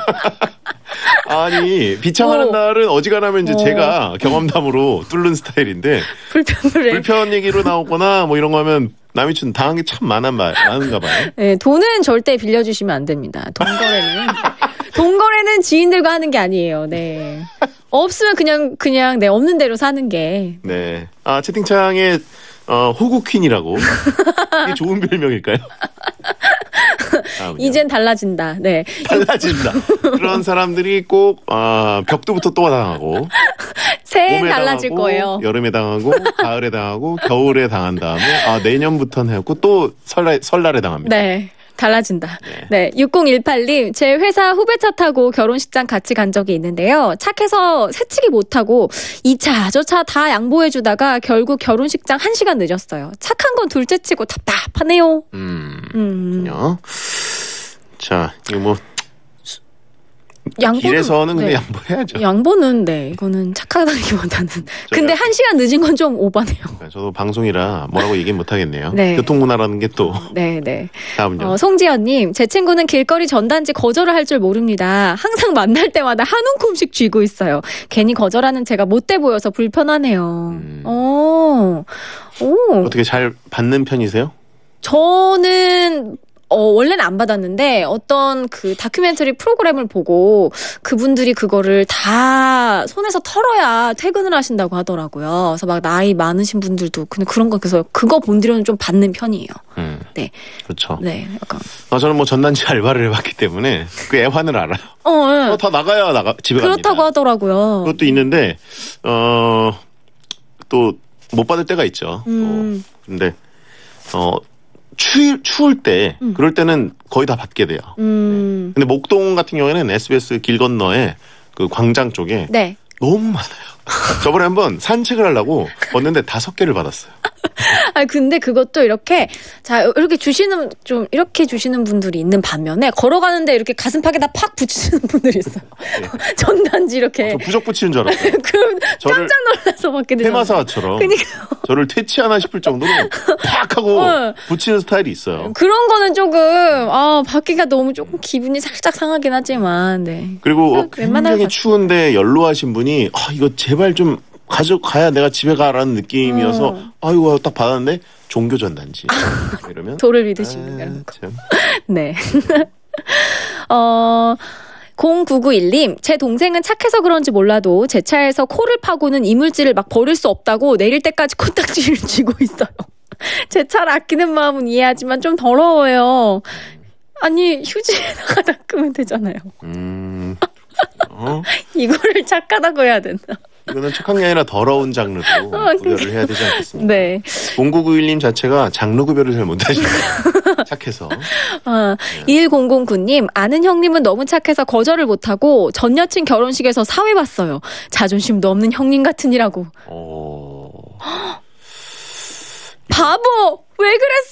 Speaker 12: 아니 비참하는
Speaker 1: 오.
Speaker 12: 날은 어지간하면 이제
Speaker 1: 오.
Speaker 12: 제가 경험담으로 뚫는 스타일인데
Speaker 1: 불편을 해.
Speaker 12: 불편 얘기로 나오거나 뭐 이런 거 하면 남이 준 당한 게 참 많아, 많은가 봐요.
Speaker 1: 네, 돈은 절대 빌려주시면 안 됩니다. 돈 거래는. 돈 거래는 지인들과 하는 게 아니에요. 네. 없으면 그냥, 그냥, 네, 없는 대로 사는 게.
Speaker 12: 네. 아, 채팅창에, 어, 호구퀸이라고. 이게 좋은 별명일까요?
Speaker 1: 이젠 달라진다. 네.
Speaker 12: 달라진다. 그런 사람들이 꼭, 아, 벽두부터 또 당하고.
Speaker 1: 새해엔 달라질
Speaker 12: 당하고,
Speaker 1: 거예요.
Speaker 12: 여름에 당하고, 가을에 당하고, 겨울에 당한 다음에, 아, 내년부터는 해갖고 또 설날, 설날에 당합니다.
Speaker 1: 네. 달라진다. 네. 네. 육공일팔 님, 제 회사 후배차 타고 결혼식장 같이 간 적이 있는데요. 착해서 새치기 못하고 이 차, 저 차 다 양보해주다가 결국 결혼식장 한 시간 늦었어요. 착한 건 둘째 치고 답답하네요.
Speaker 12: 음.
Speaker 1: 음.
Speaker 12: 그렇군요. 자, 이거 뭐.
Speaker 1: 양보는,
Speaker 12: 길에서는 근데
Speaker 1: 네.
Speaker 12: 양보해야죠.
Speaker 1: 양보는, 네. 이거는 착하다기보다는. 근데 한 시간 늦은 건 좀 오바네요.
Speaker 12: 저도 방송이라 뭐라고 얘기 못 하겠네요.
Speaker 1: 네.
Speaker 12: 교통문화라는 게 또.
Speaker 1: 네, 네.
Speaker 12: 다음요.
Speaker 1: 어, 송지연님, 제 친구는 길거리 전단지 거절을 할 줄 모릅니다. 항상 만날 때마다 한 움큼씩 쥐고 있어요. 괜히 거절하는 제가 못돼 보여서 불편하네요.
Speaker 12: 음.
Speaker 1: 오, 오.
Speaker 12: 어떻게 잘 받는 편이세요?
Speaker 1: 저는 어, 원래는 안 받았는데 어떤 그 다큐멘터리 프로그램을 보고 그분들이 그거를 다 손에서 털어야 퇴근을 하신다고 하더라고요. 그래서 막 나이 많으신 분들도 근데 그런 거 그래서 그거 본 뒤로는 좀 받는 편이에요.
Speaker 12: 음.
Speaker 1: 네.
Speaker 12: 그렇죠.
Speaker 1: 네, 약간.
Speaker 12: 아, 저는 뭐 전단지 알바를 해봤기 때문에 그 애환을 알아요.
Speaker 1: 어, 네.
Speaker 12: 어, 다 나가야 나가 집에 갑니다.
Speaker 1: 그렇다고 하더라고요.
Speaker 12: 그것도 있는데 어, 또 못 받을 때가 있죠.
Speaker 1: 음.
Speaker 12: 어, 근데 어. 추, 추울 때
Speaker 1: 음.
Speaker 12: 그럴 때는 거의 다 받게 돼요.
Speaker 1: 음.
Speaker 12: 근데 목동 같은 경우에는 에스비에스 길 건너에 그 광장 쪽에
Speaker 1: 네.
Speaker 12: 너무 많아요. 저번에 한번 산책을 하려고 걷는데 다섯 개를 받았어요.
Speaker 1: 아 근데 그것도 이렇게 자 이렇게 주시는 좀 이렇게 주시는 분들이 있는 반면에 걸어가는데 이렇게 가슴팍에다 팍 붙이시는 분들이 있어요. 네. 전단지 이렇게.
Speaker 12: 저 부적 붙이는 줄 알았어요.
Speaker 1: 그럼 깜짝 놀라서 받게 되잖아요.
Speaker 12: 테마사처럼.
Speaker 1: 그러니까요.
Speaker 12: 저를 퇴치하나 싶을 정도로 팍 하고
Speaker 1: 어.
Speaker 12: 붙이는 스타일이 있어요.
Speaker 1: 그런 거는 조금 아 받기가 너무 조금 기분이 살짝 상하긴 하지만 네.
Speaker 12: 그리고 굉장히
Speaker 1: 받...
Speaker 12: 추운데 연로하신 분이 아 이거 제발 좀 가져가야 내가 집에 가라는 느낌이어서
Speaker 1: 어.
Speaker 12: 아이고 딱 받았는데 종교 전단지 이러면
Speaker 1: 도를 믿으시는
Speaker 12: 이런 거.
Speaker 1: 네. 어. 공구구일 님, 제 동생은 착해서 그런지 몰라도 제 차에서 코를 파고는 이물질을 막 버릴 수 없다고 내릴 때까지 코딱지를 쥐고 있어요. 제 차를 아끼는 마음은 이해하지만 좀 더러워요. 아니 휴지에다가 닦으면 되잖아요.
Speaker 12: 음, 어?
Speaker 1: 이거를 착하다고 해야 되나?
Speaker 12: 이거는 착한 게 아니라 더러운 장르로
Speaker 1: 어,
Speaker 12: 구별을 해야 되지 않겠습니까?
Speaker 1: 네.
Speaker 12: 공구구일 님 자체가 장르 구별을 잘 못하시네요. 착해서.
Speaker 1: 아, 네. 천구 님, 아는 형님은 너무 착해서 거절을 못하고 전 여친 결혼식에서 사회 봤어요. 자존심도 없는 형님 같으니라고.
Speaker 12: 어...
Speaker 1: 바보! 왜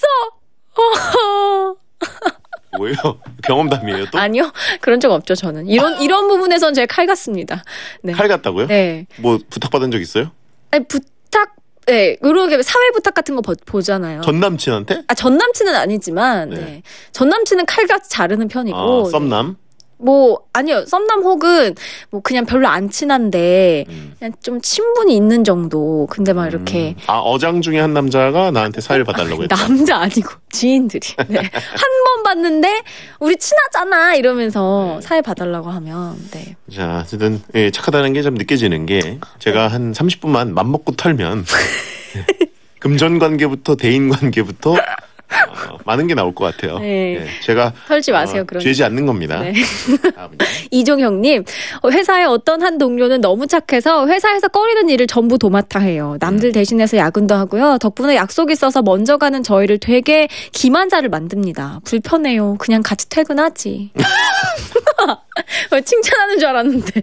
Speaker 1: 그랬어?
Speaker 12: 뭐예요? 경험담이에요 또?
Speaker 1: 아니요. 그런 적 없죠, 저는. 이런, 이런 부분에선 제가 칼 같습니다. 네.
Speaker 12: 칼 같다고요?
Speaker 1: 네.
Speaker 12: 뭐 부탁받은 적 있어요?
Speaker 1: 아니, 부탁 네, 이렇게 사회 부탁 같은 거 보, 보잖아요.
Speaker 12: 전 남친한테?
Speaker 1: 아, 전 남친은 아니지만, 네. 네. 전 남친은 칼같이 자르는 편이고.
Speaker 12: 아, 썸남?
Speaker 1: 뭐, 아니요. 썸남 혹은, 뭐, 그냥 별로 안 친한데, 음. 그냥 좀 친분이 있는 정도. 근데 막 이렇게.
Speaker 12: 음. 아, 어장 중에 한 남자가 나한테 사회를 봐달라고 했다.
Speaker 1: 남자 아니고, 지인들이. 네. 한 번 봤는데, 우리 친하잖아. 이러면서 네. 사회 봐달라고 하면, 네.
Speaker 12: 자, 어쨌든, 예, 착하다는 게 좀 느껴지는 게, 제가 한 삼십 분만 맘먹고 털면, 금전 관계부터 대인 관계부터, 어, 많은 게 나올 것 같아요.
Speaker 1: 네.
Speaker 12: 네, 제가
Speaker 1: 털지 마세요.
Speaker 12: 어,
Speaker 1: 그런
Speaker 12: 죄지 않는 겁니다.
Speaker 1: 네. 이종형님, 회사의 어떤 한 동료는 너무 착해서 회사에서 꺼리는 일을 전부 도맡아 해요. 남들 대신해서 야근도 하고요. 덕분에 약속이 있어서 먼저 가는 저희를 되게 기만자를 만듭니다. 불편해요. 그냥 같이 퇴근하지. 칭찬하는 줄 알았는데.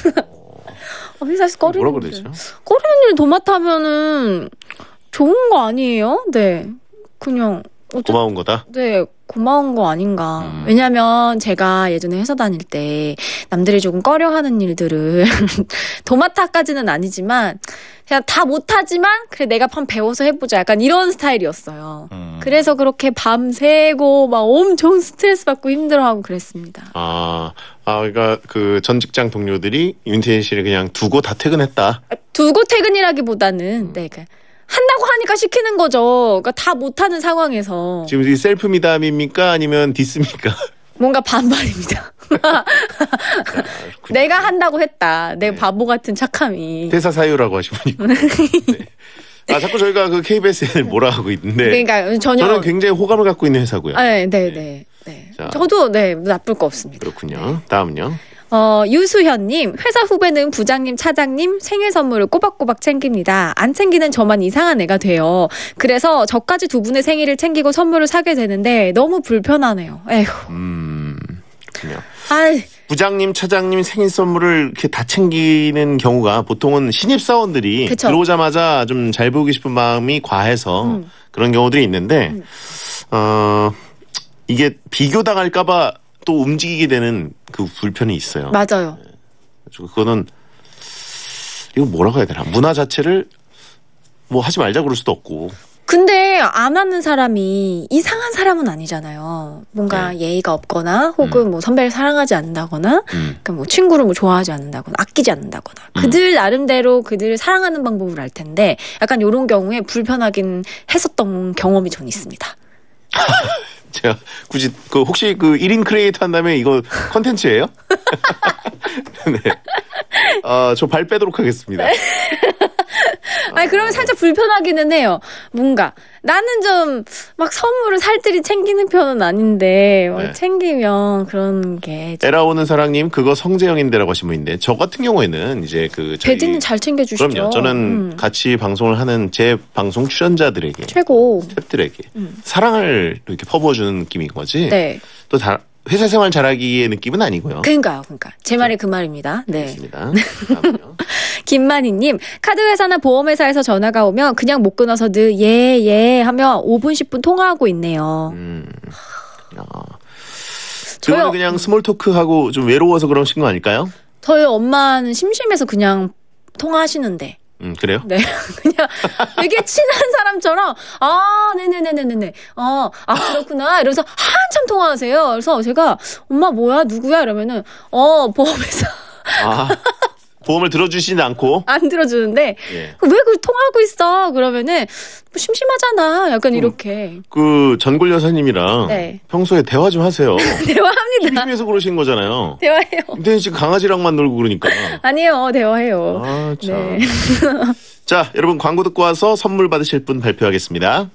Speaker 1: 회사에서 꺼리는
Speaker 12: 뭐라 그러죠?
Speaker 1: 꺼리는 일 도맡아 하면은 좋은 거 아니에요? 네. 그냥 어쩌...
Speaker 12: 고마운 거다?
Speaker 1: 네, 고마운 거 아닌가. 음. 왜냐면 제가 예전에 회사 다닐 때 남들이 조금 꺼려하는 일들을 도맡아까지는 아니지만 그냥 다 못하지만 그래 내가 한 배워서 해보자. 약간 이런 스타일이었어요. 음. 그래서 그렇게 밤새고 막 엄청 스트레스 받고 힘들어하고 그랬습니다.
Speaker 12: 아, 아 그러니까 그 전 직장 동료들이 윤태인 씨를 그냥 두고 다 퇴근했다.
Speaker 1: 두고 퇴근이라기보다는 음. 네, 그 한다고 하니까 시키는 거죠. 그러니까 다 못하는 상황에서.
Speaker 12: 지금 이 셀프 미담입니까? 아니면 디스입니까?
Speaker 1: 뭔가 반반입니다. 자, 내가 한다고 했다. 내 네. 바보 같은 착함이.
Speaker 12: 대사 사유라고 하신 분이고. 네. 아, 자꾸 저희가 그 케이비에스를 뭐라 하고 있는데.
Speaker 1: 그러니까 전혀.
Speaker 12: 저는 굉장히 호감을 갖고 있는 회사고요.
Speaker 1: 아, 네, 네, 네. 네. 저도 네 나쁠 거 없습니다.
Speaker 12: 그렇군요.
Speaker 1: 네.
Speaker 12: 다음은요.
Speaker 1: 어, 유수현님, 회사 후배는 부장님, 차장님 생일 선물을 꼬박꼬박 챙깁니다. 안 챙기는 저만 이상한 애가 돼요. 그래서 저까지 두 분의 생일을 챙기고 선물을 사게 되는데 너무 불편하네요. 에휴.
Speaker 12: 음, 그렇군요.
Speaker 1: 아이.
Speaker 12: 부장님, 차장님 생일 선물을 이렇게 다 챙기는 경우가 보통은 신입사원들이
Speaker 1: 그쵸.
Speaker 12: 들어오자마자 좀 잘 보이고 싶은 마음이 과해서 음. 그런 경우들이 있는데, 음. 어, 이게 비교당할까봐 또 움직이게 되는 그 불편이 있어요.
Speaker 1: 맞아요.
Speaker 12: 네. 그거는 이거 뭐라고 해야 되나? 문화 자체를 뭐 하지 말자 그럴 수도 없고.
Speaker 1: 근데 안 하는 사람이 이상한 사람은 아니잖아요. 뭔가 네. 예의가 없거나 혹은 음. 뭐 선배를 사랑하지 않는다거나 음. 그러니까 뭐 친구를 뭐 좋아하지 않는다거나 아끼지 않는다거나 음. 그들 나름대로 그들을 사랑하는 방법을 알 텐데 약간 이런 경우에 불편하긴 했었던 경험이 전 있습니다.
Speaker 12: 제가 굳이 그 혹시 그 일 인 크리에이터 한다면 이거 컨텐츠예요? 네. 아, 저 발 빼도록 하겠습니다.
Speaker 1: 아니 그러면 살짝 불편하기는 해요. 뭔가 나는 좀 막 선물을 살뜰히 챙기는 편은 아닌데 네. 챙기면 그런 게 좀...
Speaker 12: 에라오는 사랑님 그거 성재형인데라고 하신 분인데 저 같은 경우에는 이제 그 저희...
Speaker 1: 배디는 잘 챙겨주시죠.
Speaker 12: 그럼요. 저는 음. 같이 방송을 하는 제 방송 출연자들에게
Speaker 1: 최고
Speaker 12: 스태프들에게
Speaker 1: 음.
Speaker 12: 사랑을 이렇게 퍼부어주는 느낌인 거지.
Speaker 1: 네.
Speaker 12: 또 다. 회사 생활 잘하기의 느낌은 아니고요.
Speaker 1: 그러니까요. 그러니까 제 말이 그 말입니다. 네.
Speaker 12: 알겠습니다.
Speaker 1: 김만희님, 카드회사나 보험회사에서 전화가 오면 그냥 못 끊어서 늘 예, 예 하며 오 분, 십 분 통화하고 있네요.
Speaker 12: 음. 어. 저는 그냥 스몰 토크하고 좀 외로워서 그러신 거 아닐까요?
Speaker 1: 저희 엄마는 심심해서 그냥 통화하시는데.
Speaker 12: 음, 그래요?
Speaker 1: 네. 그냥 되게 친한 사람처럼, 아, 네네네네네. 어, 아, 그렇구나. 이러면서 한참 통화하세요. 그래서 제가, 엄마 뭐야? 누구야? 이러면은, 어, 보험회사.
Speaker 12: 아, 보험을 들어주시진 않고?
Speaker 1: 안 들어주는데,
Speaker 12: 예.
Speaker 1: 왜 그 통화하고 있어? 그러면은, 뭐 심심하잖아. 약간 음, 이렇게.
Speaker 12: 그, 전골 여사님이랑
Speaker 1: 네.
Speaker 12: 평소에 대화 좀 하세요.
Speaker 1: 대화합니다.
Speaker 12: 심심해서 그러신 거잖아요.
Speaker 1: 대화해요.
Speaker 12: 근데 지금 강아지랑만 놀고 그러니까.
Speaker 1: 아니에요. 대화해요.
Speaker 12: 아, 참.
Speaker 1: 네.
Speaker 12: 자, 여러분 광고 듣고 와서 선물 받으실 분 발표하겠습니다.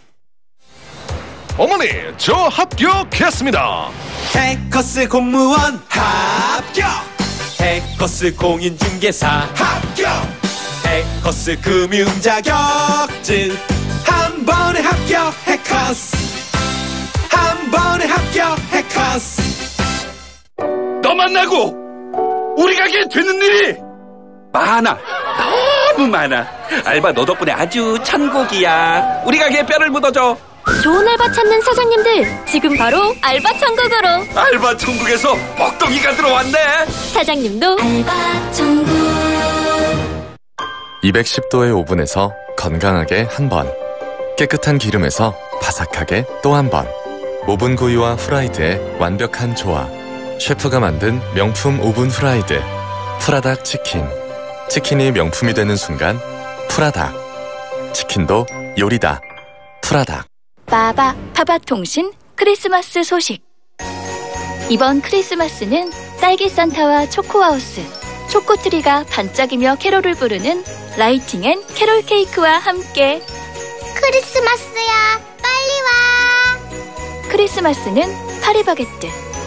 Speaker 5: 어머니, 저 합격했습니다.
Speaker 8: 해커스 공무원 합격. 해커스 공인중개사 합격. 해커스 금융자격증 한 번에 합격. 해커스 한 번에 합격. 해커스.
Speaker 23: 너 만나고 우리 가게에 되는 일이 많아. 너무 많아. 알바 너 덕분에 아주 천국이야. 우리 가게에 뼈를 묻어줘.
Speaker 10: 좋은 알바 찾는 사장님들 지금 바로 알바 천국으로.
Speaker 23: 알바 천국에서 뻑떡이가 들어왔네.
Speaker 10: 사장님도 알바 천국.
Speaker 19: 이백십 도의 오븐에서 건강하게 한 번, 깨끗한 기름에서 바삭하게 또 한 번, 오븐 구이와 후라이드의 완벽한 조화, 셰프가 만든 명품 오븐 후라이드, 프라닭 치킨. 치킨이 명품이 되는 순간 프라닭. 치킨도 요리다. 프라닭.
Speaker 10: 빠바 파바통신 크리스마스 소식. 이번 크리스마스는 딸기 산타와 초코하우스, 초코트리가 반짝이며 캐롤을 부르는 라이팅 앤 캐롤 케이크와 함께.
Speaker 15: 크리스마스야, 빨리 와.
Speaker 10: 크리스마스는 파리바게뜨.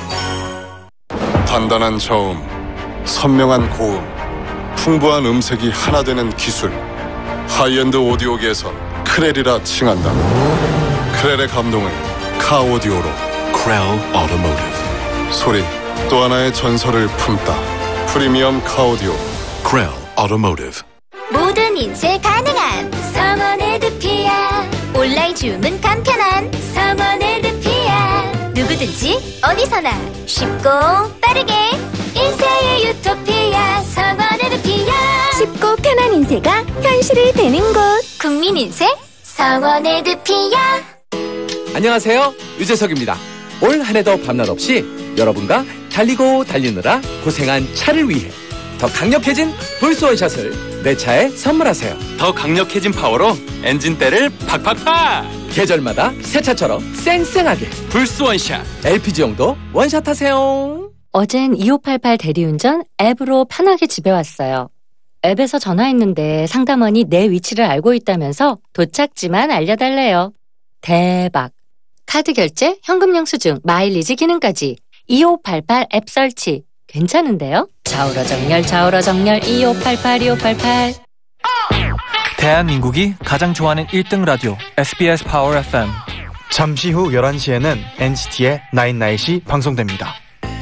Speaker 9: 단단한 저음, 선명한 고음, 풍부한 음색이 하나 되는 기술. 하이엔드 오디오계에선 크렐이라 칭한다. 크렐의 감동을 카오디오로.
Speaker 20: 크렐 Automotive.
Speaker 9: 소리, 또 하나의 전설을 품다. 프리미엄 카오디오.
Speaker 20: 크렐 Automotive.
Speaker 15: 모든 인쇄 가능한 성원 에드피아. 온라인 주문 간편한 성원 에드피아. 누구든지 어디서나 쉽고 빠르게 인쇄의 유토피아. 성원 에드피아.
Speaker 2: 쉽고 편한 인쇄가 현실이 되는 곳.
Speaker 15: 국민 인쇄 성원 에드피아.
Speaker 11: 안녕하세요, 유재석입니다. 올 한 해도 밤낮 없이 여러분과 달리고 달리느라 고생한 차를 위해 더 강력해진 불스원샷을 내 차에 선물하세요.
Speaker 13: 더 강력해진 파워로 엔진대를 팍팍팍!
Speaker 11: 계절마다 새 차처럼 쌩쌩하게
Speaker 13: 불스원샷.
Speaker 11: 엘피지용도 원샷 하세요.
Speaker 10: 어젠 이오팔팔 대리운전 앱으로 편하게 집에 왔어요. 앱에서 전화했는데 상담원이 내 위치를 알고 있다면서 도착지만 알려달래요. 대박. 카드 결제, 현금 영수증, 마일리지 기능까지 이오팔팔 앱 설치. 괜찮은데요? 좌우로 정렬, 좌우로 정렬, 이오팔팔, 이오팔팔.
Speaker 14: 대한민국이 가장 좋아하는 일 등 라디오 에스비에스 파워 에프엠. 잠시 후 열한 시에는 엔시티의 나잇나잇이 방송됩니다.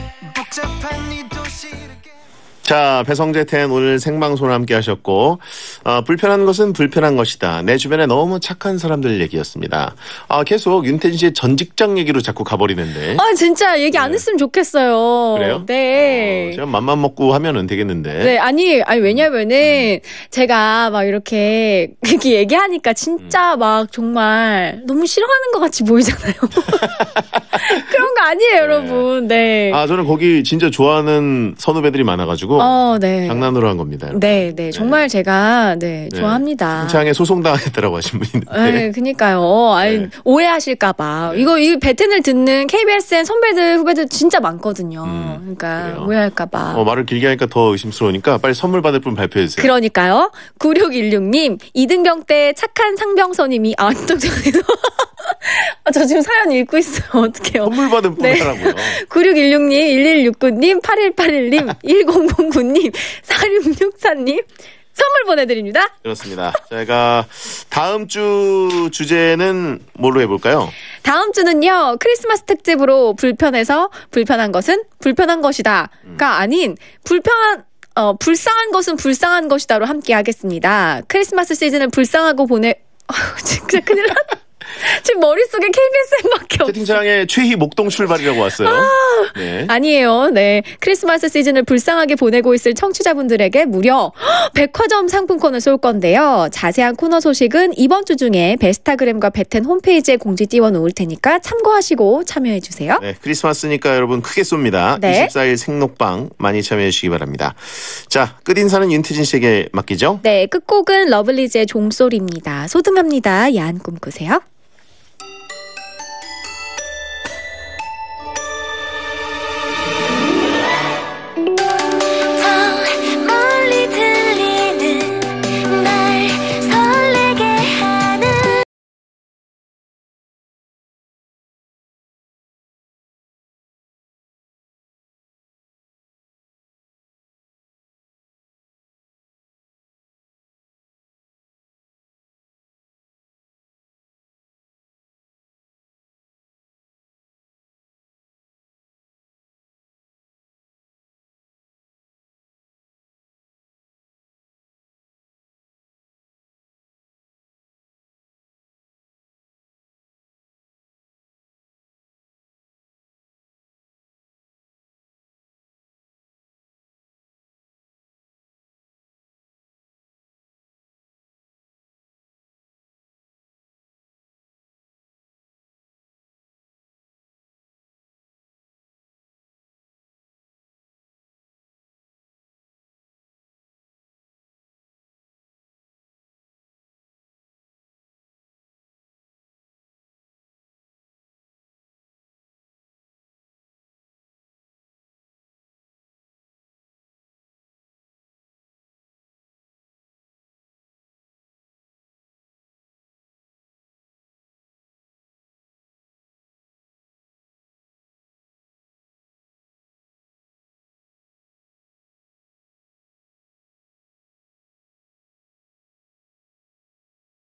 Speaker 12: 자, 배성재 텐 오늘 생방송을 함께 하셨고, 어, 불편한 것은 불편한 것이다. 내 주변에 너무 착한 사람들 얘기였습니다. 아, 계속 윤태진 씨의 전 직장 얘기로 자꾸 가버리는데.
Speaker 1: 아, 진짜 얘기 안 했으면 좋겠어요.
Speaker 12: 그래요?
Speaker 1: 네.
Speaker 12: 어, 제가 맘만 먹고 하면은 되겠는데.
Speaker 1: 네, 아니, 아니, 왜냐면은, 제가 막 이렇게, 이렇게 얘기하니까 진짜 음. 막 정말 너무 싫어하는 것 같이 보이잖아요. 그런 거 아니에요, 네. 여러분. 네.
Speaker 12: 아, 저는 거기 진짜 좋아하는 선후배들이 많아가지고. 어, 네. 장난으로 한 겁니다. 여러분.
Speaker 1: 네, 네. 정말 네. 제가, 네, 네. 좋아합니다.
Speaker 12: 창에 소송당했다고 하신 분인데.
Speaker 1: 네, 그니까요. 아니, 네. 오해하실까봐. 네. 이거, 이 배튼을 듣는 케이비에스엔 선배들, 후배들 진짜 많거든요. 음, 그러니까, 그래요. 오해할까봐.
Speaker 12: 어, 말을 길게 하니까 더 의심스러우니까 빨리 선물 받을 분 발표해주세요.
Speaker 1: 그러니까요. 구육일육 님, 이등병 때 착한 상병선임이, 아, 또 저기도. 아, 저 지금 사연 읽고 있어요. 어떡해요.
Speaker 12: 선물 받은 분이라고요.
Speaker 1: 네. 구육일육 님, 일일육구 님, 팔일팔일 님, 일공공구 님, 사육육사 님 선물 보내드립니다.
Speaker 12: 그렇습니다. 저희가 다음 주 주제는 뭘로 해볼까요?
Speaker 1: 다음 주는요, 크리스마스 특집으로 불편해서 불편한 것은 불편한 것이다가 음. 아닌 불편한 어, 불쌍한 것은 불쌍한 것이다로 함께 하겠습니다. 크리스마스 시즌을 불쌍하고 보내 아, 진짜 큰일 났다. 지금 머릿속에 케이비에스밖에 없어요.
Speaker 12: 채팅창에 최희 목동 출발이라고 왔어요.
Speaker 1: 아, 네. 아니에요. 네, 크리스마스 시즌을 불쌍하게 보내고 있을 청취자분들에게 무려 백화점 상품권을 쏠 건데요. 자세한 코너 소식은 이번 주 중에 베스타그램과 베텐 홈페이지에 공지 띄워놓을 테니까 참고하시고 참여해주세요.
Speaker 12: 네, 크리스마스니까 여러분 크게 쏩니다. 네. 이십사 일 생록방 많이 참여해주시기 바랍니다. 자, 끝인사는 윤태진 씨에게 맡기죠?
Speaker 1: 네, 끝곡은 러블리즈의 종소리입니다. 소등합니다. 야한 꿈 꾸세요.